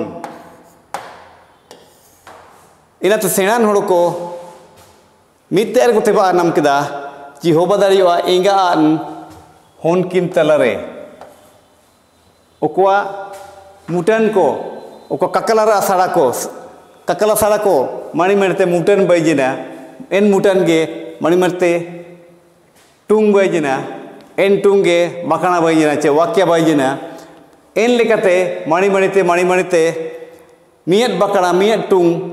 इनाते सेणान होड़ को मित्तेर को तेबा नाम केदा ची होबा दाड़ियोआ इंगा होन किन तलारे ओकोआ मुटन को ओको ककलारा साड़ा को ककला साड़ा को मानी मरते मुटन बैजना एन मुटन गे मानी मरते टूंग बैजना एन टूंगे बकना बैजना चे वाक्य बैजना एन लेकते मानी मणिते मियत बकना मियत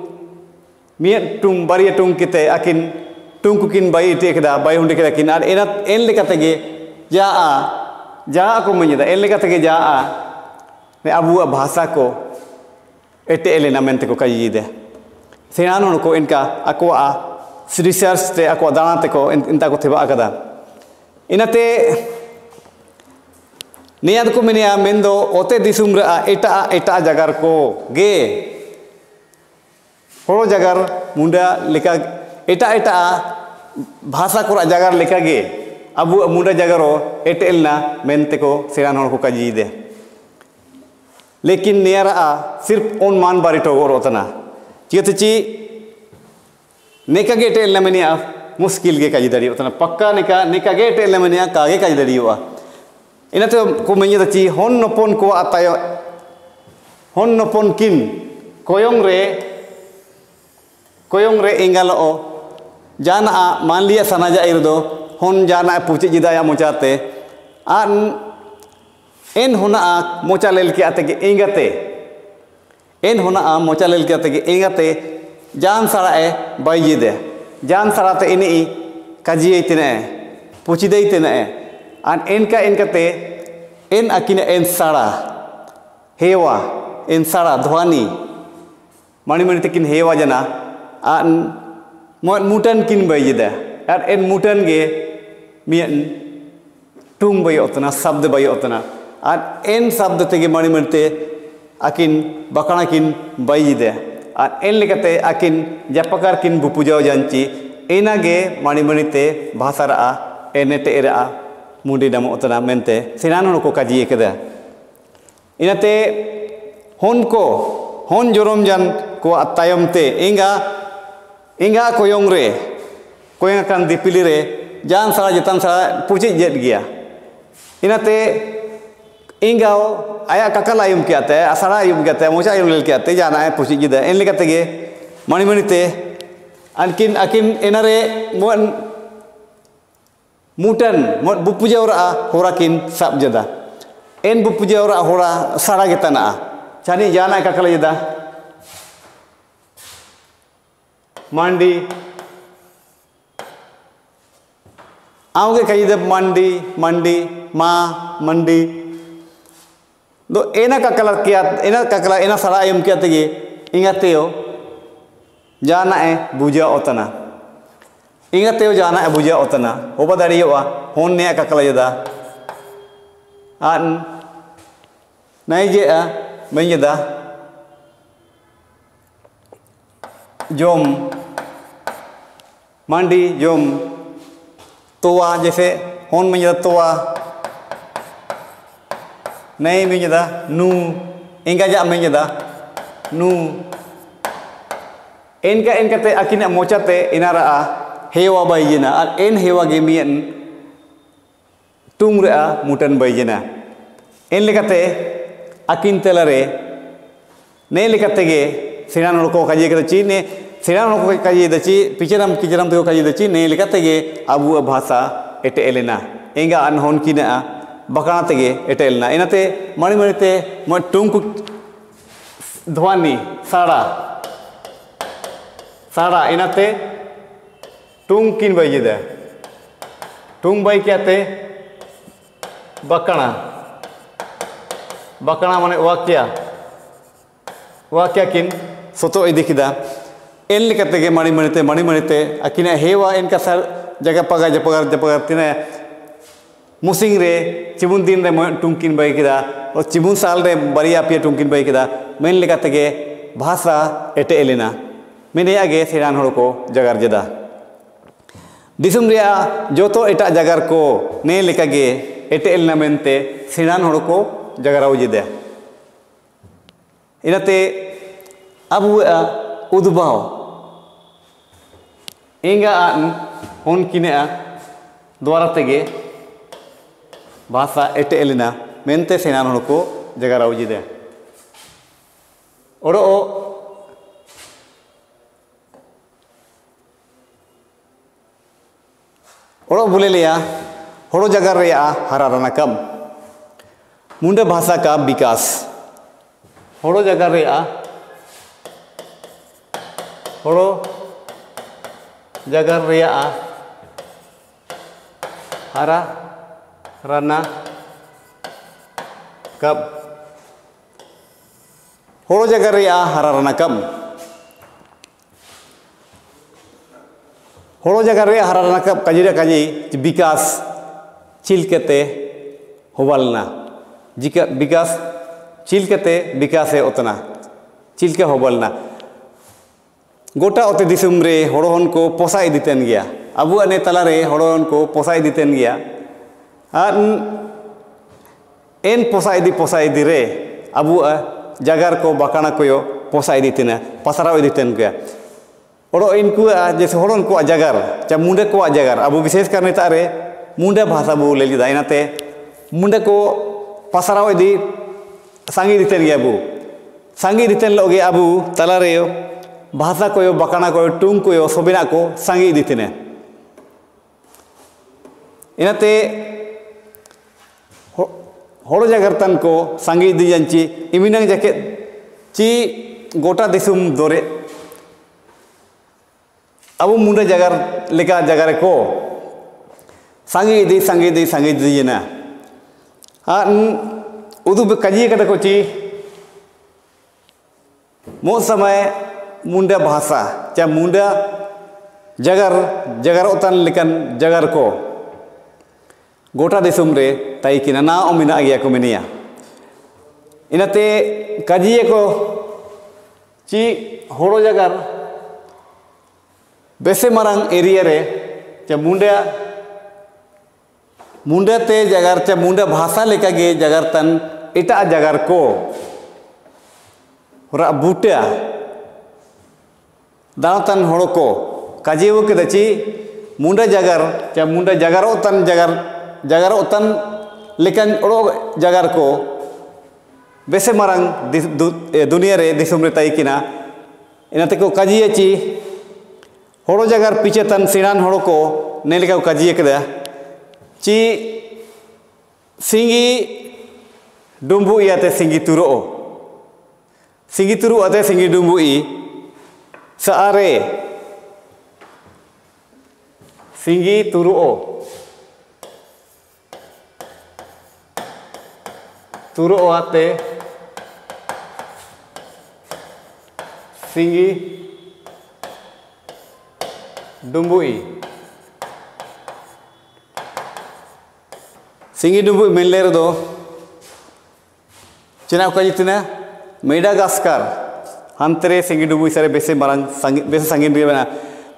टूंग बारिया टूंग किते अकिन टूंग कुकिन बाई टेकदा बाई हुंडे केदा किन आर एन लेकते गे जा को मनिदा एन लेकते गे जा ने अबुआ भाषा को एटे एलेना मेंते को कयिदे सेनान को इनका अकोआ रिसर्च ते अको दाना ते को इंता को थेबा अकदा इनाते नियाद को मिनिया मेंदो ओते दिसुम रे एटा जगार को गे होरो जगार मुंडा लेका एटा भाषा को जगार लेका गे अबु मुंडा जगारो एटेलना मेंते को सेनान को कयिदे लेकिन नियारा सिर्फ ओन मान बारी टोगोर होतना चियतची नेका गे एटेलना मेनिया मुश्किल गे कयि दड़ी होतना पक्का नेका गे एटेलना मेनिया कागे कयि दड़ी हुआ इनाते को मेनिया ची होन नपन को आतायो होन नपन किन कोयong रे इंगालो जाना मान लिया सनाजा इरदो होन जाना पूछे जिदाया मोचाते आन एन होना मोचा लेल के आते इंगते एन होना मोचा लेल के आते इंगते जान सारा बाई दे जान साराते इनी काजिए तिने पूछी दे तिने आन इनकते एन अकिन एन सारा हेवा एन सारा ध्वनि मणि तकिन हेवा जना आन मुटन किन बाई दे आर एन मुटन गे मियन टूंग बाई उतना शब्द बाई उतना आर एन शब्द तेगे मणिमणिते अकिन बकना किन बाई दे आर एन लेकते अकिन जपकार किन बुपुजाव जानची एनागे मणिमणिते भाषारा एनेटे एरा मुंडी नाम उतना मेंते सेनान को काजिए केदा इनाते होन जोरम जान को तायमते इंगा कोयong रे कोयong kan dipilih re जान सारा जतन सारा पूछे जेट गया इनाते इंगाओ आया ककल आयुम क्या ते असरा आयुम क्या ते मोचा आयुम लेल क्या ते जाना है पूछी जिदा इन लेकते गे मणिमणिते अकिन एनारे मुटन बुपुजा और होरा किन सब जदा एन बुपुजा और होरा सारा गेतना चानी जाना है ककल जदा मांडी आओगे कही दे मंडी मंडी दो एना का कलर एना सारा एम किया तेगे इंगातेओ जाना है बुझा ओतना इंगातेओ जाना है बुझा ओतना होबा दाड़ियोआ होन ने का कलर जदा आन नहीं जे मैं जदा जोम मंडी जोम तोवा जैसे होन में जदा तोवा नहीं में जदा नू इंगा जा में जदा नू इनका ते अकिना मोचाते इनारा हेवा बाईजना और एन हेवा गे मियन टूंग रे मुटन बाईजना एन लेकाते अकिन तेलारे ने लेकाते गे सेनान को काजिए के ची ने सेनान को काजिए दची पिचराम किचराम तो काजिए दची ने लेकाते गे अबु भाषा एटे एलेना इंगा अन होन किना बकना तेगे एटे एलेना इनाते मणिमणिते टूंग ध्वनि साड़ा इनाते टूंग किन बाई दे टूंग बाई क्या ते बकना माने वाक्या किन सोतो इदिकिदा एन लेकते गे मणिमणिते अकिना हेवा इनका सर जगह जपगर तिने मुसिंग रे चिबुन दिन रे टूंग किन बाई किदा और चिबुन साल रे बरिया पिया टूंग किन बाई किदा मेन लेकते गे भाषा एटे एलेना मेने आगे सेनान हड़ को जगार जदा दिसुम रिया जोतो एटा जगार को ने लेका गे एटे एलना मेनते सेनान हड़ को जगाराव जदे इनाते अबु उद्भव इंगा होन किने द्वारा तेगे भाषा एटे एलिना मेनते सेनान हड़ को जगह राउजी दे ओरो ओरो बोले लिया होड़ो जगह रे हराराना कम मुंडे भाषा का विकास होड़ो जगह रे होड़ो जगह रे हरा राना कब होड़ो जगह रे हरा राना कम होड़ो जगह रे हरा राना कब काजी काजी विकास चिलकते होबलना जिका विकास चिलकते विकास है उतना चिलके होबलना गोटा ओते दिसुम रे होड़ोहन को पोसा इदीतेन गया अबु अने तला रे होड़ोहन को पोसा इदीतेन गया एन पोसा इदी रे अबु जगार को बाकाना को पोसा इदीतेना पसराव इदीतेन गया ओड़ो इनको जैसे होड़ोन को जगार चा मुंडे को जगार अबु विशेष कर नेता रे मुंडे भाषा बो ले लिदा इनाते मुंडे को पसराव इदी सांगी इदीतेन गया अबु सांगी इदीतेन लोगे अबु तला रे भाषा को बाकाना को टुंग को सोबिना को सांगी इदीतेने इनाते होड़ो जगार तन को सांगी इदी janci इमिनांग जाके ची गोटा दिसुम दोरे अबु मुंडे जगार लेका जगार को सांगी इदी ना उदु काजी कदा को ची मो समय मुंडे भाषा चा मुंडे जगार उतान लेकन जगार को गोटा दिसुम रे ताई किना ना ओमिना गया को मिनिया इनाते काजिए को ची होड़ो जगार बेसे मारंग एरिया रे चा मुंडे ते जगार चा मुंडे भाषा लेका गे जगार तन इटा जगार को रा बूटा दानतन होड़ो को काजियो के दची मुंडे जगार चा मुंडे जगार उतन लेकिन ओड़ो जगार को बेसे मारंग दुनिया रे दिसुम रे ताई किना इनाते को काजिए ची होड़ो जगार पीछे तन सिणान होड़ो को ने लेका काजिए कदा ची सिंगी डुम्बु इयाते सिंगी तुरु आते सिंगी डुम्बु ई सारे सिंगी तुरु आते सिंगी डुम्बुई सिंगी डुम्बुई मिलने रे दो चुनाव का जितना मेडागास्कर हंतरे सिंगी डुम्बुई सारे बेसे मारंग बेसे संगीन रे बना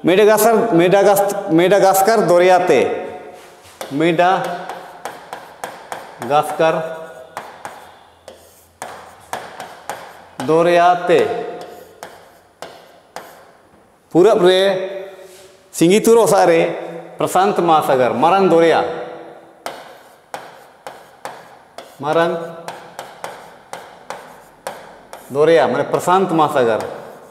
मेडागास्कर दोरियाते मेडागास्कर दोरियाते पूरब रे सिंगी तुरो सारे प्रशांत महासागर मारंग दोरिया माने प्रशांत महासागर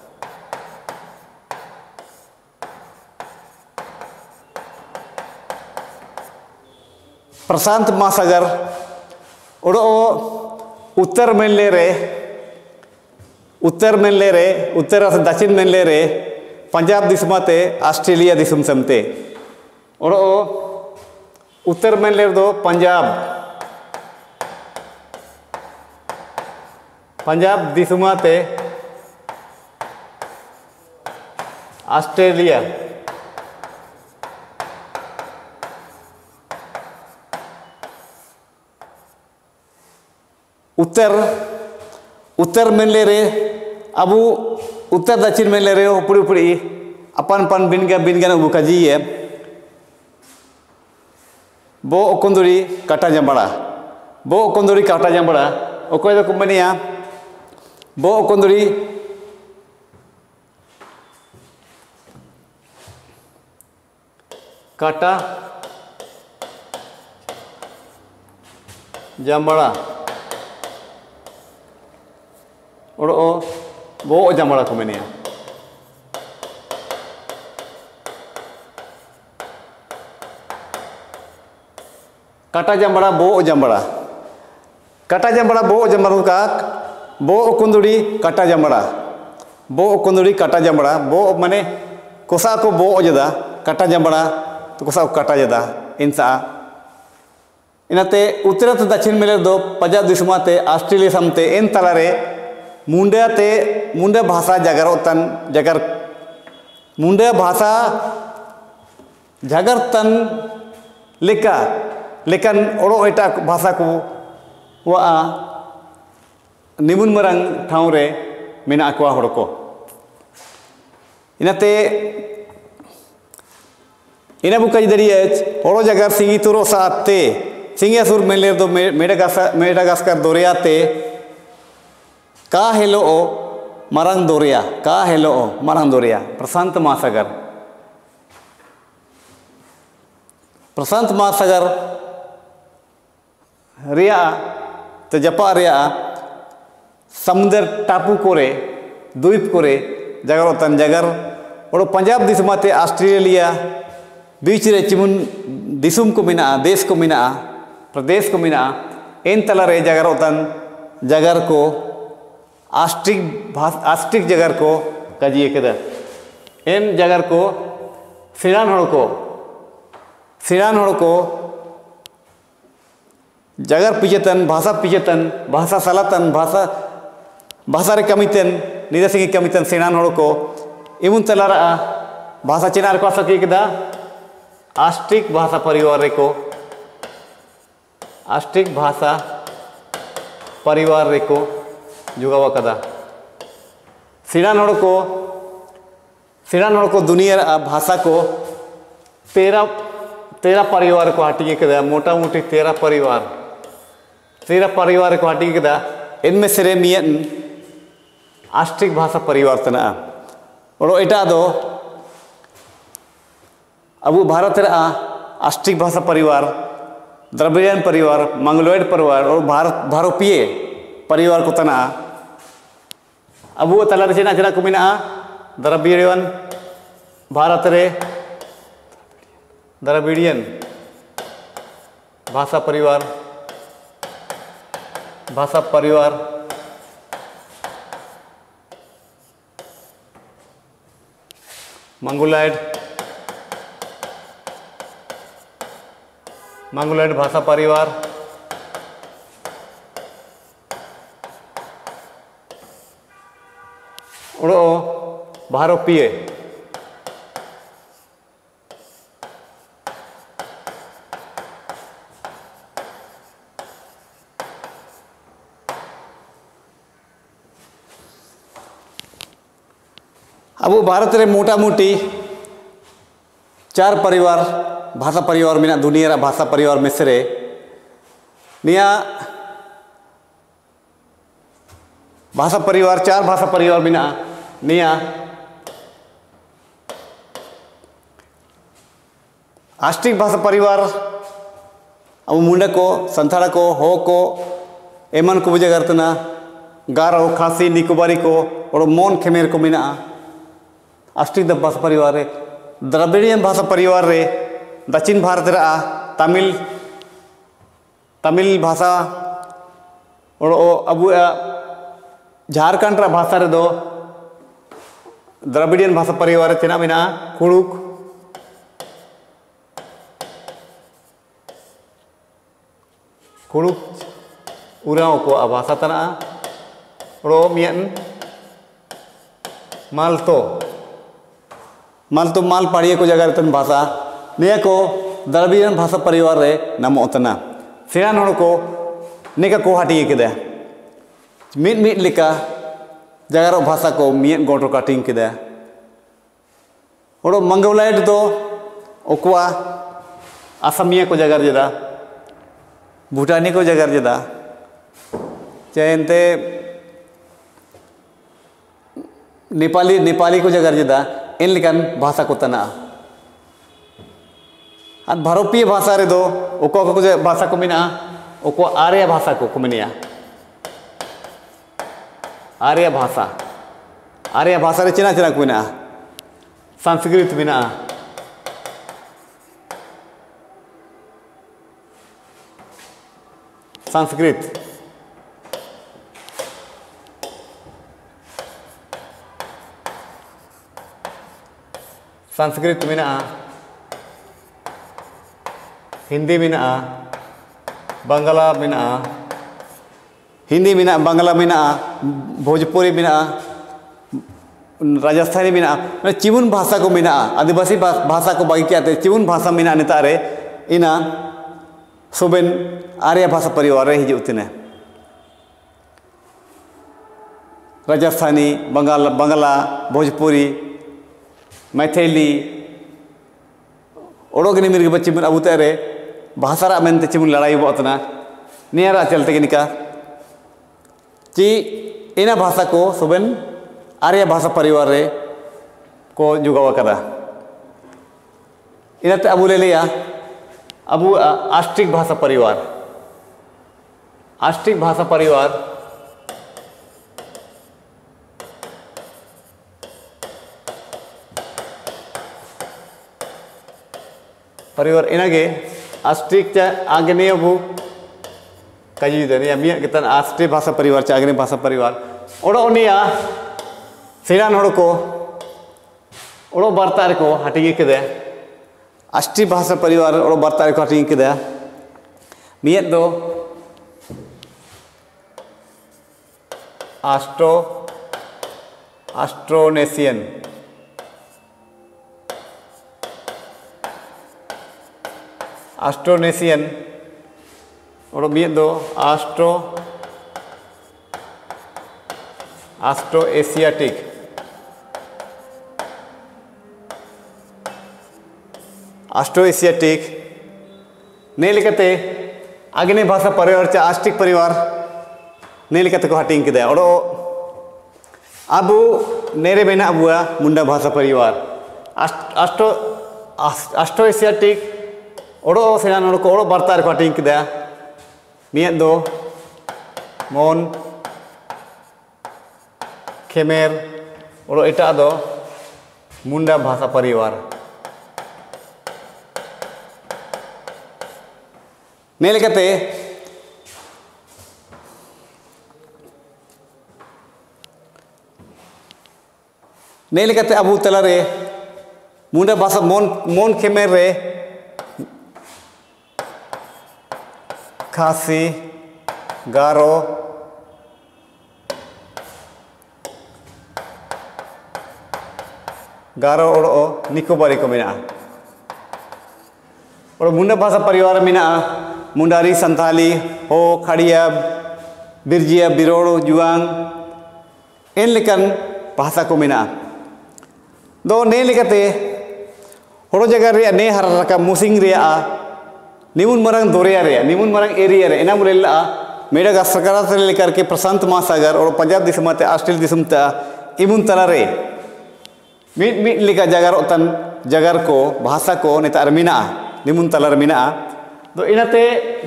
ओड़ो उत्तर मेनले रे उत्तर दक्षिण मेनले रे पंजाब दिसमाते ऑस्ट्रेलिया दिसम समते और उत्तर मेनले दो पंजाब दिसमाते ऑस्ट्रेलिया उत्तर मेनले रे अबु उत्तर दक्षिण मेनले रे उपड़ी उपड़ी अपन बिनगा बुकाजी है बो ओकुंदुरी काटा जंबड़ा ओकोय दो कुम्बनिया बो ओकुंदुरी काटा जंबड़ा Oro bo jambara ko menia. Kata jambara bo jambara. Kata jambara bo jambara kak bo kunduri kata jambara. Bo kunduri kata jambara bo mane kosa ko bo ojada kata jambara to kosa ko kata jada insa. इनाते उत्तर तो दक्षिण मिले दो पजा दिसमाते ऑस्ट्रेलिया समते इन तलारे मुंडे भाषा जगरतन जगर मुंडे भाषा जगरतन लेका लेकिन ओरो एटा भाषा को वा निमुन मरंग ठाउरे मेना को हड़को इनाते इना बुका जरिए ओरो जगर सिंगी तुरो साते सिंगापुर मेले दो मेडागास्कर दोरियाते का हेलो ओ मरंग दोरिया का हेलो ओ मरंग दोरिया प्रशांत महासागर रिया तो जपा रिया समुद्र टापू कोरे द्वीप कोरे जगरतन जगर और पंजाब दिसमाते ऑस्ट्रेलिया बीच रे चिमुन दिसुम को मिना देश को मिना प्रदेश को मिना इन तलारे जगरतन जगर को आस्ट्रिक जगर को कजिए कदर इन जगर को सिरान हड़ को जगर पिचेतन भाषा सलातन भाषा रे कमितन निदसिंग कमितन सिरान हड़ को इमुन तलारा भाषा चिनार को सकी कदा आस्ट्रिक भाषा परिवार रे को आस्ट्रिक भाषा परिवार रे को जुगावा कदा सिरान हड़ को दुनिया भाषा को 13 परिवार को हटिए कदा मोटा मोटी 13 परिवार को हटिए कदा इनमें से मियन आस्ट्रिक भाषा परिवार तना और एटा दो अबू भारत रे आस्ट्रिक भाषा परिवार द्रविडियन परिवार मंगलोइड परिवार और भारतीय परिवार को तना अबू तलारे चेना चेना को मिना द्रविडियन भारत रे द्रविडियन भाषा परिवार मंगोलाइड भाषा परिवार और भारतीय अब भारत रे मोटा मोटी 4 परिवार भाषा परिवार में दुनिया भाषा परिवार में से निया भाषा परिवार 4 भाषा परिवार में निया आस्ट्रिक भाषा परिवार अब मुंडे को संथाड़ा को हो को एमन को बुझे करतना गारो खासी निकोबारी को और मोन खेमेर को मिना आस्ट्रिक भाषा परिवार रे द्रविडियन भाषा परिवार रे दक्षिण भारत रे तमिल भाषा और अब झारखंड भाषा रे दो द्रविडियन भाषा परिवार चेना मिना कुड़ुक उराव को भाषा तना रो मियन माल पाड़िए को जगह तन भाषा निया को द्रविडियन भाषा परिवार रे नामो तना सिरान हड़ को निका को हटिए केदा मिट लिका जगह भाषा को मियन गोटो काटिंग केदा और मंगोलाइड दो ओकुआ असमिया को जगह जदा भूटानी को जगह जदा चाहे नेपाली को जगह जदा इन लेकिन भाषा को तना भारतीय भाषा रे दो ओको भाषा को मिना ओको आर्य भाषा को मिनिया Arya Bhasa. Arya Bhasa re cina cina ku mena'a. Sanskrit mena'a. Sanskrit. Sanskrit mena'a. Hindi mena'a. Bangla mena'a. Hindi mena'a, Bangla mena'a, Bhojpuri mena'a, Rajasthani mena'a. Cimun bahasa ko mena'a. Adivasi bahasa ko bagi kiate cimun bahasa mena'a nitare ina soben Arya Bhasa परिवार re hijau tine. Rajasthani, Bangla, Bhojpuri, Maithili, ओडोगनी मिर्ग बच्चे मुन अबू तेरे भाषारा में ते चिमुन लड़ाई बहुत ना नियरा चलते के निका कि इना भाषा को सुबन आर्य भाषा परिवार रे को जुगावा करा इना ते अबू ले लिया अबू आस्ट्रिक भाषा परिवार परिवार इनागे आस्ट्रिक चा आग्नेय भू कजी दे मिया कितन आस्ट्रिक भाषा परिवार चा आग्नेय भाषा परिवार ओडो उनिया सेरान होड़ को ओडो बर्तार को हटिगे के दे आस्ट्रिक भाषा परिवार ओडो बर्तार को हटिगे के दे मिया दो Austronésian और मिया दो Austroasiatic ने लिखते आग्नेय भाषा परिवार चा आस्ट्रिक परिवार ने लिखते को हटिंग के दे और अब नेरे बेना अबुआ मुंडा भाषा परिवार Austroasiatic ओडो सेना नोड को ओडो बर्तार को हटिंग के दे मिया दो मोन खेमेर ओडो एटा दो मुंडा भाषा परिवार ने लेकते अबू तला रे मुंडा भाषा मोन खेमेर रे खासी गारो ओडो निकोबारी को मेना और मुंडा भाषा परिवार मेना मुंडारी संथाली हो खड़िया बिरजिया बिरोड़ो जुआंग इन लेकन भाषा को मेना दो ने लेकते होड़ो जगह रे ने हर रका मुसिंग रे निमुन मरंग दोरिया रे निमुन मरंग एरिया रे इना मुलेला मेडागास्कर से लेकर के प्रशांत महासागर और पंजाब दिसमते ऑस्ट्रेलिया दिसमते इमुन तला रे मिट लेका जगर को भाषा को नेतार मिना निमुन तला रे मिना तो इनाते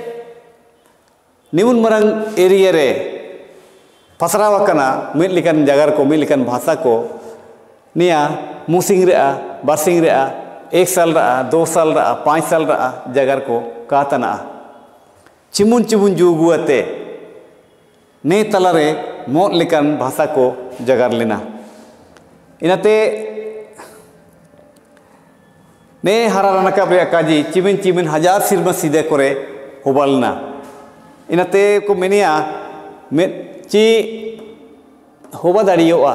निमुन मरंग एरिया रे फसराव कना मिट लेकन जगर को मिट लेकन भाषा को निया मुसिंग रे बारसिंग रे 1 साल रहा 2 साल रहा 5 साल रहा जगर को कातना चिमुन जुगुआते ने तलारे मोट लेकन भाषा को जगर लेना इनाते ने हरा रनका रे काजी चिमिन हजार सिरमा सीधे करे होबालना इनाते को मेनिया में ची होबा दाड़ियोआ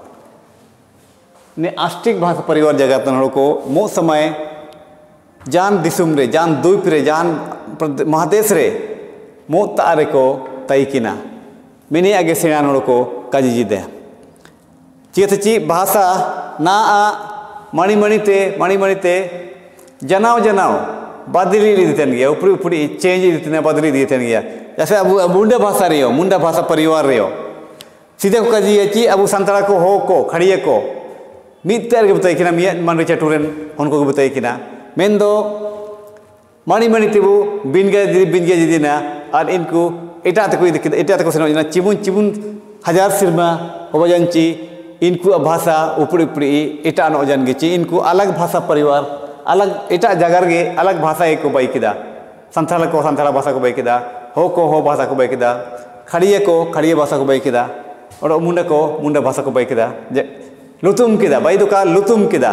ने आस्ट्रिक भाषा परिवार जगह तन को मो समय जान दिसुम रे जान द्वीप रे जान महादेश रे मो तारे को तईकिना मिनी आगे सेना नोड़ को काजी दे ची भाषा ना मणिमणिते जनाव बदली दीतन गया ऊपरी चेंज दीते बदली दीतन गया जैसे अब मुंडा भाषा परिवार रे सीधे को काजी ची अब संतरा को हो को खड़िए को मितर के बताइकिना मिया मन चटुरेन उनको को बताइकिना मेन दो मणि तिबु बिनगे जिदिना और इनको एटा तको सेनो चिमुन हजार सिरमा होबजनची इनको भाषा उपड़ी उपड़ी एटा नौजन गे इनको अलग भाषा परिवार अलग एटा जगह गे अलग भाषा एक को बैकिदा संथाल को संथाल भाषा को बैकिदा हो भाषा को बैकिदा खड़िए भाषा को बैकिदा और मुंडा भाषा को बैकिदा जे लुतुम किदा बाई दुका लुतुम किदा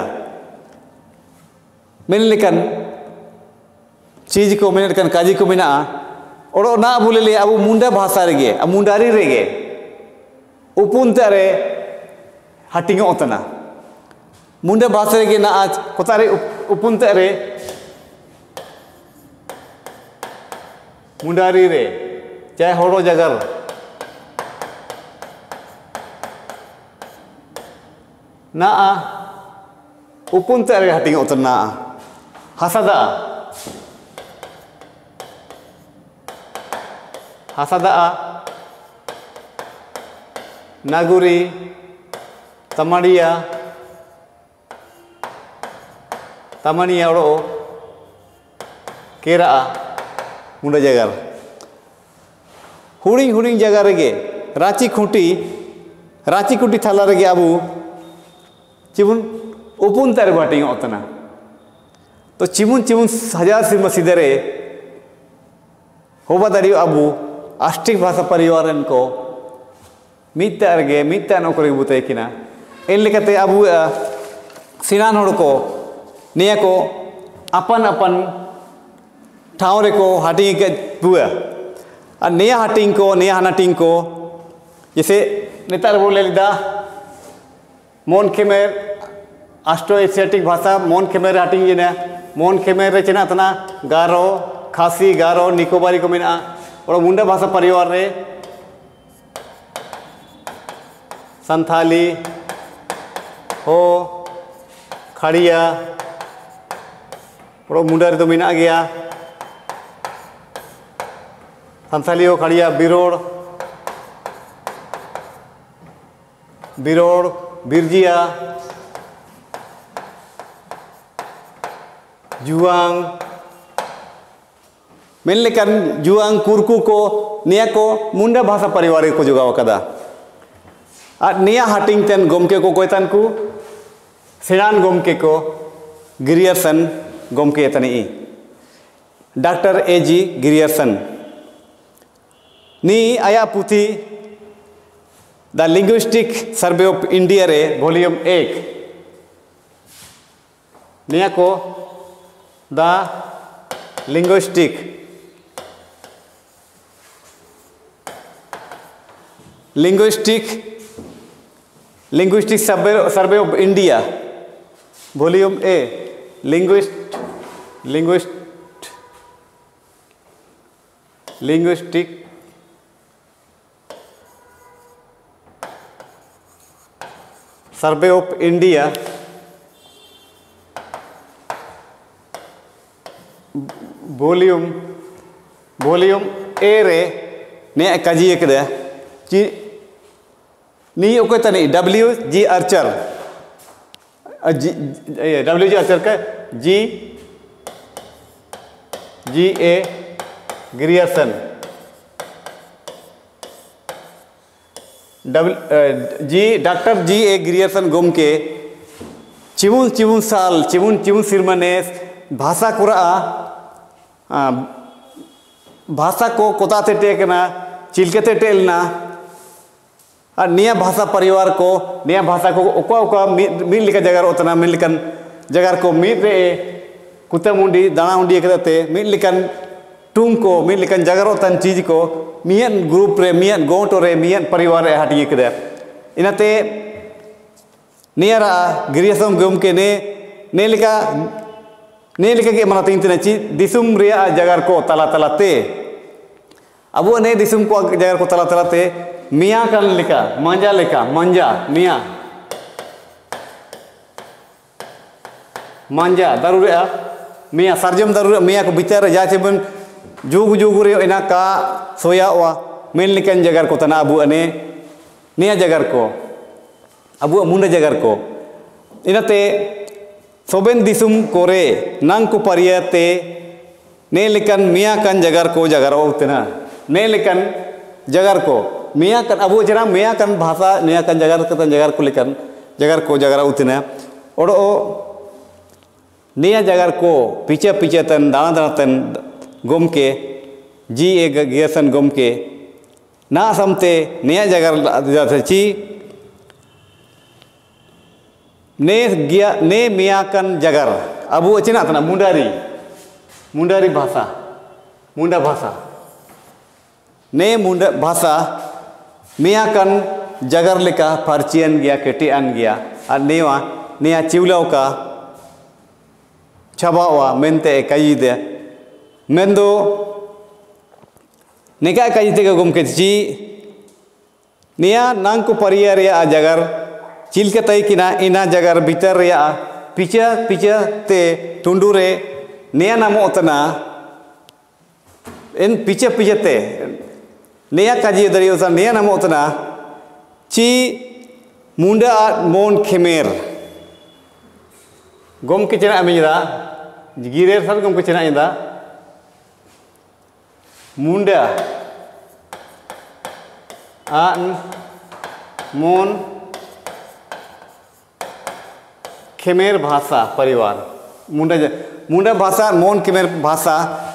मेन लेकन चीज को मेन लेकन काजी को मेना और ना बोले ले अब मुंडा भाषा रेगे अब मुंडारी रेगे उपुन तारे हटिंग ओतना मुंडा भाषा रेगे ना आज कोतारे उपुन तारे मुंडारी रे चाहे होरो जगर ना उपुन तारे हटिंग ओतना hasada naguri tamania oro kera munda jagar huring jagar rege raci kuti thala rege abu cibun upun tare bating otana तो चिमुन हजार सिरमा सिदरे होबा दाड़ी अबू आष्टिक भाषा परिवार को मित्ता नौकरी बुते किना इन लेकते अबू सिनान होड़ को निया को अपन ठाव रे को हाटिंग के बुआ और निया हाटिंग को निया हानाटिंग को जैसे नेतार बोले लिदा मोन खेमेर आस्ट्रो एशियाटिक भाषा मोन खेमेर हाटिंग जेना मोन खेमेर रे चेना तना गारो खासी गारो निकोबारी को मेना और मुंडा भाषा परिवार रे संथाली हो खड़िया और मुंडा रे तो मेना गया संथाली हो खड़िया बिरोड़ बिरजिया जुआंग मेन लेकन जुआंग कुरकू को निया को मुंडा भाषा परिवार को जोगाव कदा और निया हाटिंग तेन गोमके को कोयतन को सेनान गोमके को गिरियरसन गोमके तनी डॉक्टर एजी गिरियरसन नी आया पुथी the linguistic survey of India रे वॉल्यूम 1 निया को द linguistic survey of India volume A linguistic survey of India volume ए रे ने काजी एकदा ची नी ओके तनी WG आर्चर का GA Grierson doctor GA Grierson गोम के चिमुन सिरमने भाषा कुरा भाषा को कोताते टेकना चिलकते टेलना और निया भाषा परिवार को निया भाषा को ओका मिल लिका जगह उतना मिल लिकन जगह को मिल रे कुतमुंडी दानाउंडी करते मिल लिकन टूम को मिल लिकन जगह उतन चीज को मियन ग्रुप रे मियन गोटो रे मियन परिवार रे हटिए करे इनाते निया रा गिरियसम गम के ने लिका के मना तीन ची दिसुम रिया जगह को तला तलाते अब ने दिसुम को जगह को तला तलाते मिया kan लिका मंजा मिया मंजा दारुरे मिया सार्जम दारुरे मिया को बिचार जाचे बन जुग रे इना का सोया वा मेन लिकन जगह को तना अबू अने निया जगह को अबू मुंडा जगह को इनाते सोबेन दिसुम कोरे नंग को परियते ने लिकन मिया कन जगह को उतना ने लिकन जगह को meyakan abu jana meyakan bahasa meyakan jagar kulikan jagar utina odo nia jagar ko picha tan dana tan gomke ji e gesan gomke na samte nia jagar ci ne meyakan jagar abu cina tanah mundari bahasa ne munda bahasa meyakan jagar leka parcian gya ketian gya ar newa ciulau ka cabawa mente kayide mendo neka kayide ka gomke ci nia nangku pariya rea jagar cilka tai kina ina jagar bitar rea picha te tundure nia namo otana en picha te nia kaji dari usan nia namo otana ci munda mon kemer gom ke cena amira girer sal gom ke cena inda munda an mon kemer भाषा परिवार मुंडा भाषा मोन केमेर भाषा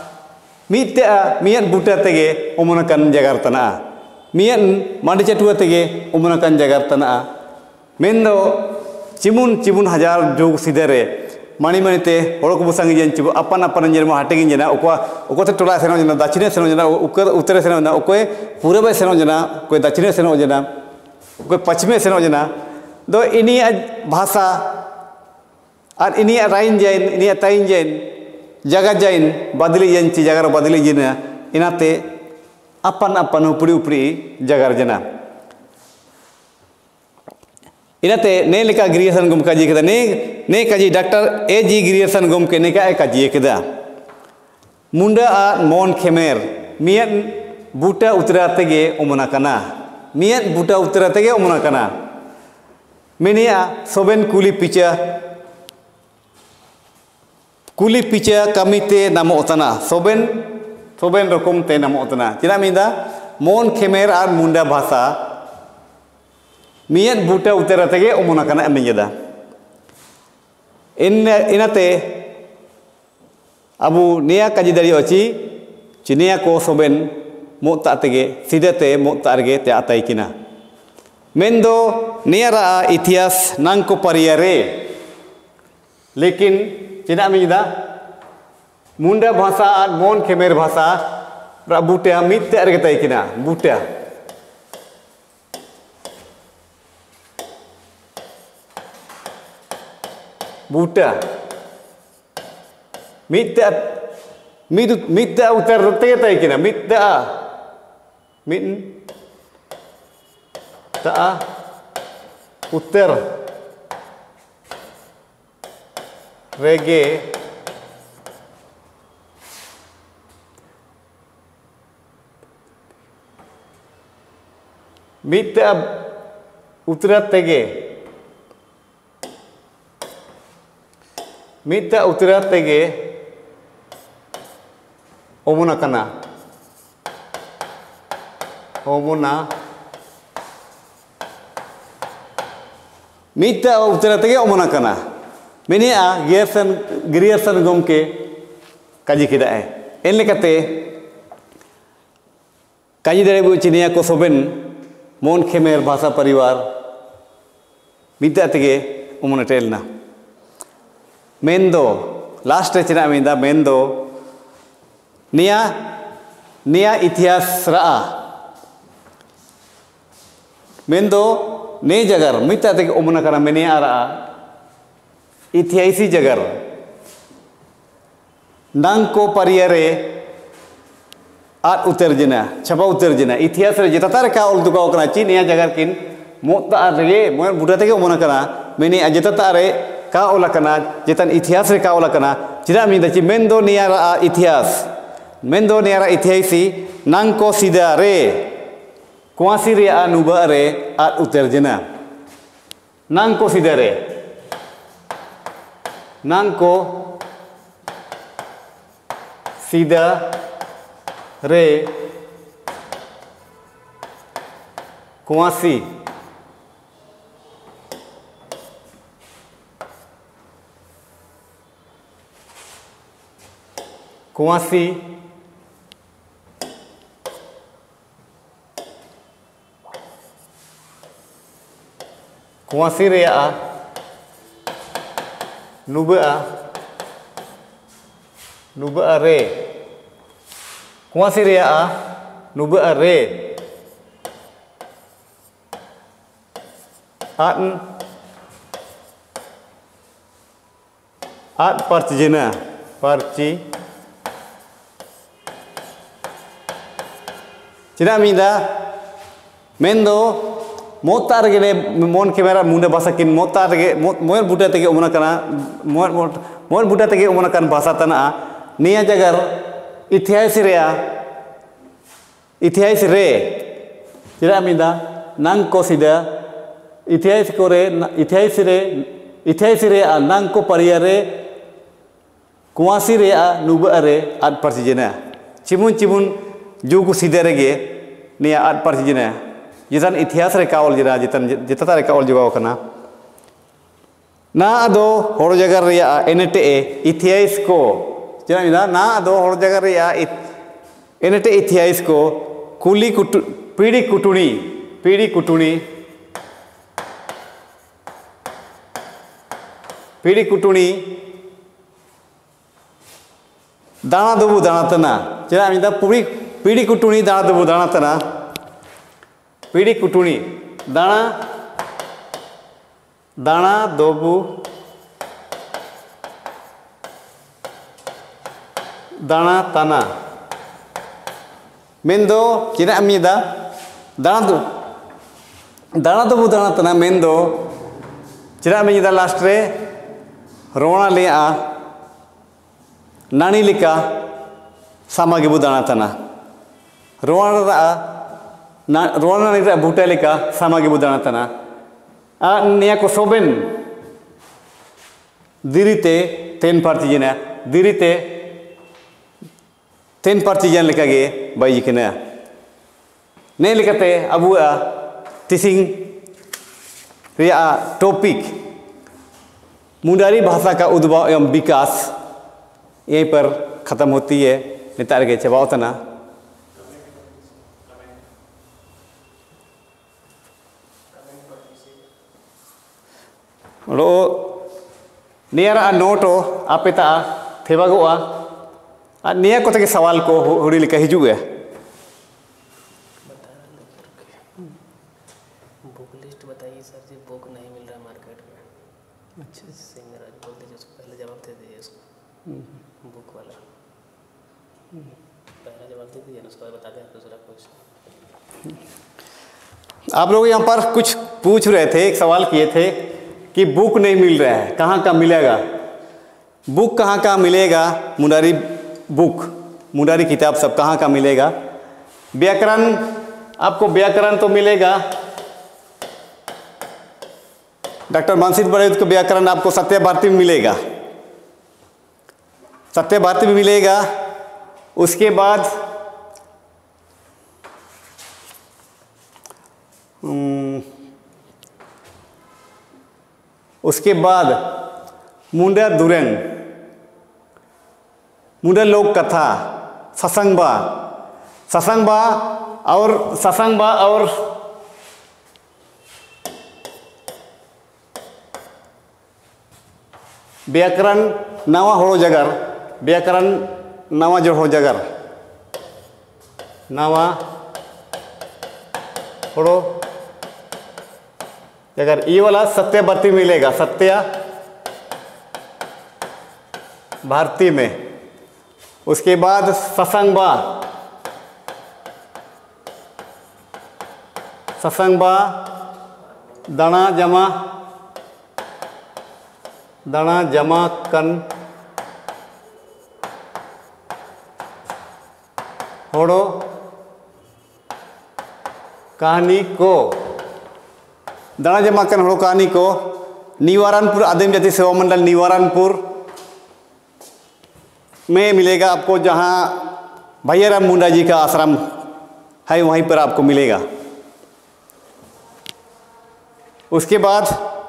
मियन बुटा तेगे ओमनकन जगार तना मियन मांडी चटुआ तेगे ओमनकन जगार तना मेंदो चिमुन हजार जोग सिदरे मानी ते हड़ो को बसंग जन चिबो अपन जन्म हाटेगिन जना ओको टोला सेनो जना दक्षिणे सेनो जना उत्तरे सेनो जना ओको पूर्वे सेनो जना कोई दक्षिणे सेनो जना कोई पश्चिमे सेनो जना दो इनी भाषा और इनिया राइन जाइन इनिया ताइन जाइन जगह जाइन बदली जंची जगह बदली जिना इनाते अपन उपरी जगह जना इनाते ने लिका ग्रियसन गुम काजी केदा ने काजी डॉक्टर ए जी ग्रियसन गुम के ने का काजी केदा मुंडा आ मोन खेमेर मियन बूटा उतरा तेगे ओमना कना मियन बूटा उतरा तेगे ओमना कना मेनिया सोबेन कुली पिचा कमी ते नामो ओतना सोबेन रकम ते नामो ओतना चिना मिदा मोन खेमेर आर मुंडा भाषा मियन बूटा उतरा तेगे ओमना कना अमियदा इनाते अबु निया काजी दारी ओची चिनिया को सोबेन मोता तेगे सिदते मोता रगे ते आताई किना मेंदो निया रा इतिहास नांको परियारे लेकिन चिना मिदा मुंडा भाषा और मोन खेमेर भाषा बूटा मित्ते अरगे ताई किना बूटा मित्ते उतर तेगे ताई किना मित्ते उत्तर रेगे मित्ते उतरा तेगे ओमुना कना मित्ते उतरा तेगे ओमुना कना मेनिया ग्रियसन गमके काजी केदा एन लेकाते काजी दारे बु चिनिया को सोबेन मोन खेमेर भाषा परिवार मित्ते तेगे ओमना टेलना मेंदो लास्ट चिना मिदा मेंदो निया इतिहास रा मेंदो ने जगर मित्ते तेगे ओमना कना मेनिया रा इतिहासी जगर नांको परियारे आर उतर जना छपा उतर जना इतिहास रे जतातार का ओल दुकाओ कना ची निया जगर किन मोता रे मोन बुटा तेगे ओमना कना मेनी जताता रे का ओला कना जतन इतिहास रे का ओला कना चिरा मी दची मेंदो निया रा इतिहासी नांको सीधा रे कुआसी रे नुबा रे आर उतर जना नांको सीधा रे नांको सीधा रे कुआसी, कुआसी, कुआसी रेया नुबा, नुबा रे, कुआसी रेया नुबा रे, आद परचिजना, परची चना मीदा मेंदो मोतार के मोन कैमरा मुंडे भाषा किन मोतार के मोर बुटा तक उमना कना मोर बुटा तक उमना कन भाषा तना निया जगर इतिहास रे चना मीदा नंग को सीधा इतिहास को रे इतिहास रे नंग को परिया रे कुआसी रे नुबा रे आद परचिजना चिमुन चिमुन जो को सीधे रेगे निया आद परचिजना जितन इतिहास रे कावल जिरा जितना रे कावल जुगाव कना ना अदो होड़ जगह रे एनटे इतिहास को चना मिदा ना अदो होड़ जगह रे एनटे इतिहास को कुली कुटु पीढ़ी कुटुनी दाना दबु दाना तना चना मिदा पीढ़ी कुटुनी दाना दबु दाना तना पीढ़ी कुटुनी दाना दाना दबु दाना तना मेंदो चना मीदा दाना दबु दाना तना मेंदो चना मीदा लास्ट रे रोना ले नानी लिका सामागे बुदाना तना रोना निरा बूटा लिका सामागे बुदाना तना निया को सोबेन दिरीते तेन पार्टिजना दिरीते तेन पार्टिजन लिका गे बाई कना ने लिकाते अबुआ तिसिंग रिया टॉपिक मुंडारी भाषा का उद्भव एवं विकास यहीं पर ख़त्म होती है नितार के चबाव तना रो नियारा नोटो आपेता थेबागोआ निया को तक सवाल को हुड़ी लिखा हिजू है बुक लिस्ट बताइए सर जी बुक नहीं मिल रहा मार्केट में। अच्छा सिंगर आज बोल दीजिए उसको पहले जवाब दे दीजिए उसको बुक वाला पहला जवाब दे दीजिए ना उसको बता दें दूसरा क्वेश्चन। आप लोग यहाँ पर कुछ पूछ रहे थे एक सवाल किए थे कि बुक नहीं मिल रहा है कहाँ का मिलेगा बुक कहाँ का मिलेगा मुंडारी बुक मुंडारी किताब सब कहाँ का मिलेगा व्याकरण आपको व्याकरण तो मिलेगा डॉक्टर मानसिक बड़े को व्याकरण आपको सत्य भारती में मिलेगा सत्य भारती में मिलेगा उसके बाद मुंडा दुरेन मुंडा लोक कथा ससंगबा और व्याकरण नवा हो जगर व्याकरण नवा जो हो जगर नवा हो जगर ये वाला सत्य भारती मिलेगा सत्य भारती में उसके बाद ससंगबा दाना जमा कन होड़ो कहानी को दाना जमा कन होड़ो कहानी को निवारणपुर आदिम जाति सेवा मंडल निवारणपुर में मिलेगा आपको जहाँ भैयाराम मुंडा जी का आश्रम है वहीं पर आपको मिलेगा उसके बाद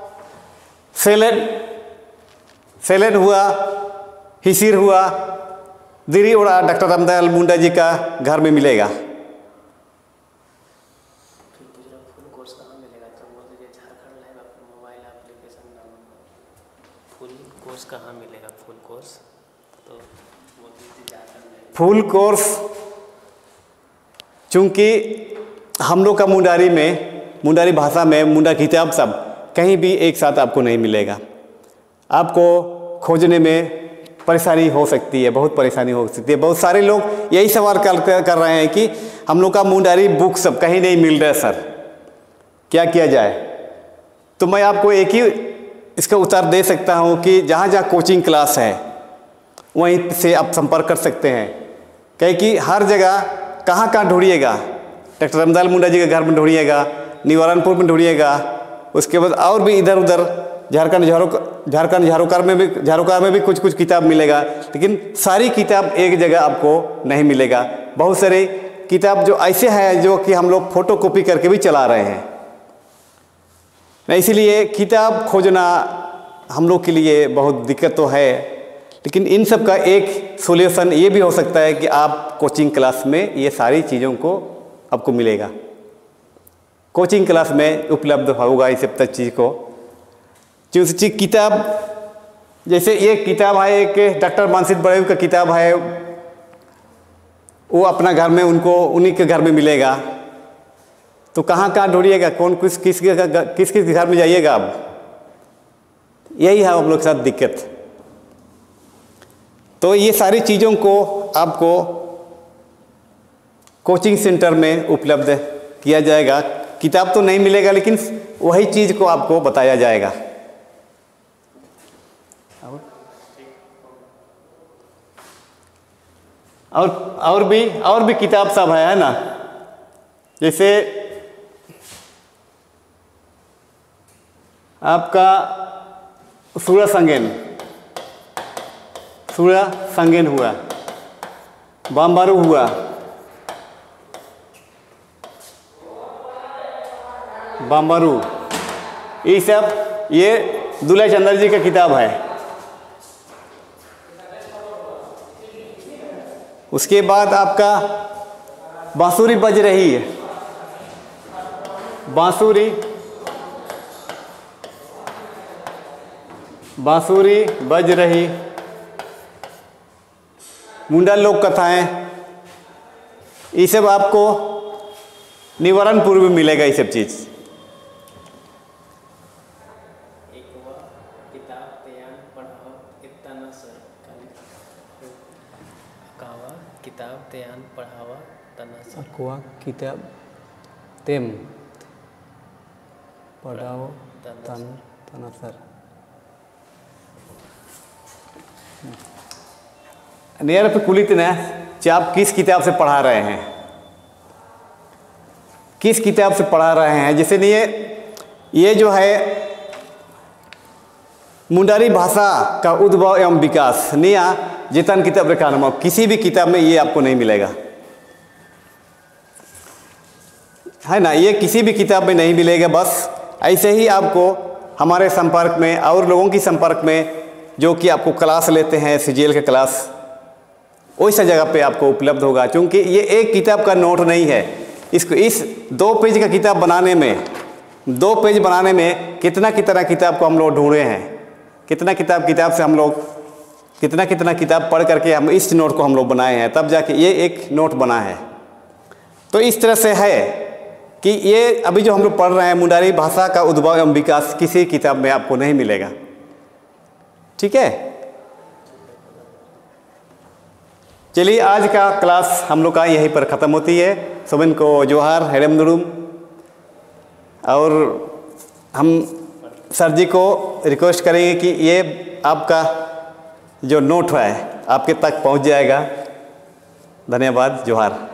सेलेन हुआ, हिसिर हुआ, दिरी उड़ा डॉक्टर रामदयाल मुंडा जी का घर में मिलेगा। फिर पूछ रहा फुल कोर्स कहाँ मिलेगा, तो बोलते कि झारखंड लाइव आपको mobile application download. Full course कहाँ मिलेगा, फुल कोर्स तो बोलते थे झारखंड लाइव। फुल कोर्स चूँकि हम लोग का मुंडारी भाषा में मुंडा किताब सब कहीं भी एक साथ आपको नहीं मिलेगा। आपको खोजने में परेशानी हो सकती है, बहुत परेशानी हो सकती है। बहुत सारे लोग यही सवाल कर रहे हैं कि हम लोग का मुंडारी बुक सब कहीं नहीं मिल रहा है सर, क्या किया जाए। तो मैं आपको एक ही इसका उत्तर दे सकता हूँ कि जहाँ जहाँ कोचिंग क्लास है वहीं से आप संपर्क कर सकते हैं। कहे कि हर जगह कहाँ ढूंढिएगा, डॉक्टर रामदयाल मुंडा जी के घर में ढूंढिएगा, निवारनपुर में ढूंढिएगा, उसके बाद और भी इधर उधर झारखंड झारोकार में भी कुछ किताब मिलेगा, लेकिन सारी किताब एक जगह आपको नहीं मिलेगा। बहुत सारे किताब जो ऐसे हैं जो कि हम लोग फोटो कॉपी करके भी चला रहे हैं। इसीलिए किताब खोजना हम लोग के लिए बहुत दिक्कत तो है, लेकिन इन सब का एक सॉल्यूशन ये भी हो सकता है कि आप कोचिंग क्लास में ये सारी चीज़ों को आपको मिलेगा, कोचिंग क्लास में उपलब्ध होगा इस सब चीज़ को। चूँकि किताब जैसे ये किताब है, एक डॉक्टर मानसिक बड़े का किताब है, वो अपना घर में उनको उन्हीं के घर में मिलेगा। तो कहाँ ढूंढिएगा, कौन किस घर में जाइएगा आप, यही है आप लोग के साथ दिक्कत। तो ये सारी चीज़ों को आपको कोचिंग सेंटर में उपलब्ध किया जाएगा। किताब तो नहीं मिलेगा, लेकिन वही चीज़ को आपको बताया जाएगा। और भी किताब सब है ना, जैसे आपका सूरा संगेन हुआ, बाम्बारू हुआ, ये सब ये दुल्हा चंद्र जी का किताब है। उसके बाद आपका बांसुरी बज रही है, बांसुरी बज रही, मुंडा लोक कथाएं, ये सब आपको निवारनपुर में मिलेगा। ये सब चीज़ किताब त्यान पढ़ावा तना सर, अकुआ किताब तेम पढ़ाओ तना सर। नियर पे कुलित ने आप किस किताब से पढ़ा रहे हैं, किस किताब से पढ़ा रहे हैं। जैसे ये जो है मुंडारी भाषा का उद्भव एवं विकास निया जितन किताब रखा नाम, किसी भी किताब में ये आपको नहीं मिलेगा, है ना। ये किसी भी किताब में नहीं मिलेगा। बस ऐसे ही आपको हमारे संपर्क में और लोगों की संपर्क में जो कि आपको क्लास लेते हैं सीजीएल के क्लास, वैसा जगह पे आपको उपलब्ध होगा। क्योंकि ये एक किताब का नोट नहीं है, इसको इस 2 पेज का किताब बनाने में, 2 पेज बनाने में कितना किताब को हम लोग ढूंढे हैं, कितना किताब से हम लोग कितना किताब पढ़ करके हम इस नोट को हम लोग बनाए हैं, तब जाके ये एक नोट बना है। तो इस तरह से है कि ये अभी जो हम लोग पढ़ रहे हैं मुंडारी भाषा का उद्भव एवं विकास किसी किताब में आपको नहीं मिलेगा। ठीक है, चलिए आज का क्लास हम लोग का यहीं पर ख़त्म होती है। सबन को जोहार हेरम दुरुम। और हम सर जी को रिक्वेस्ट करेंगे कि ये आपका जो नोट है आपके तक पहुंच जाएगा। धन्यवाद, जोहार।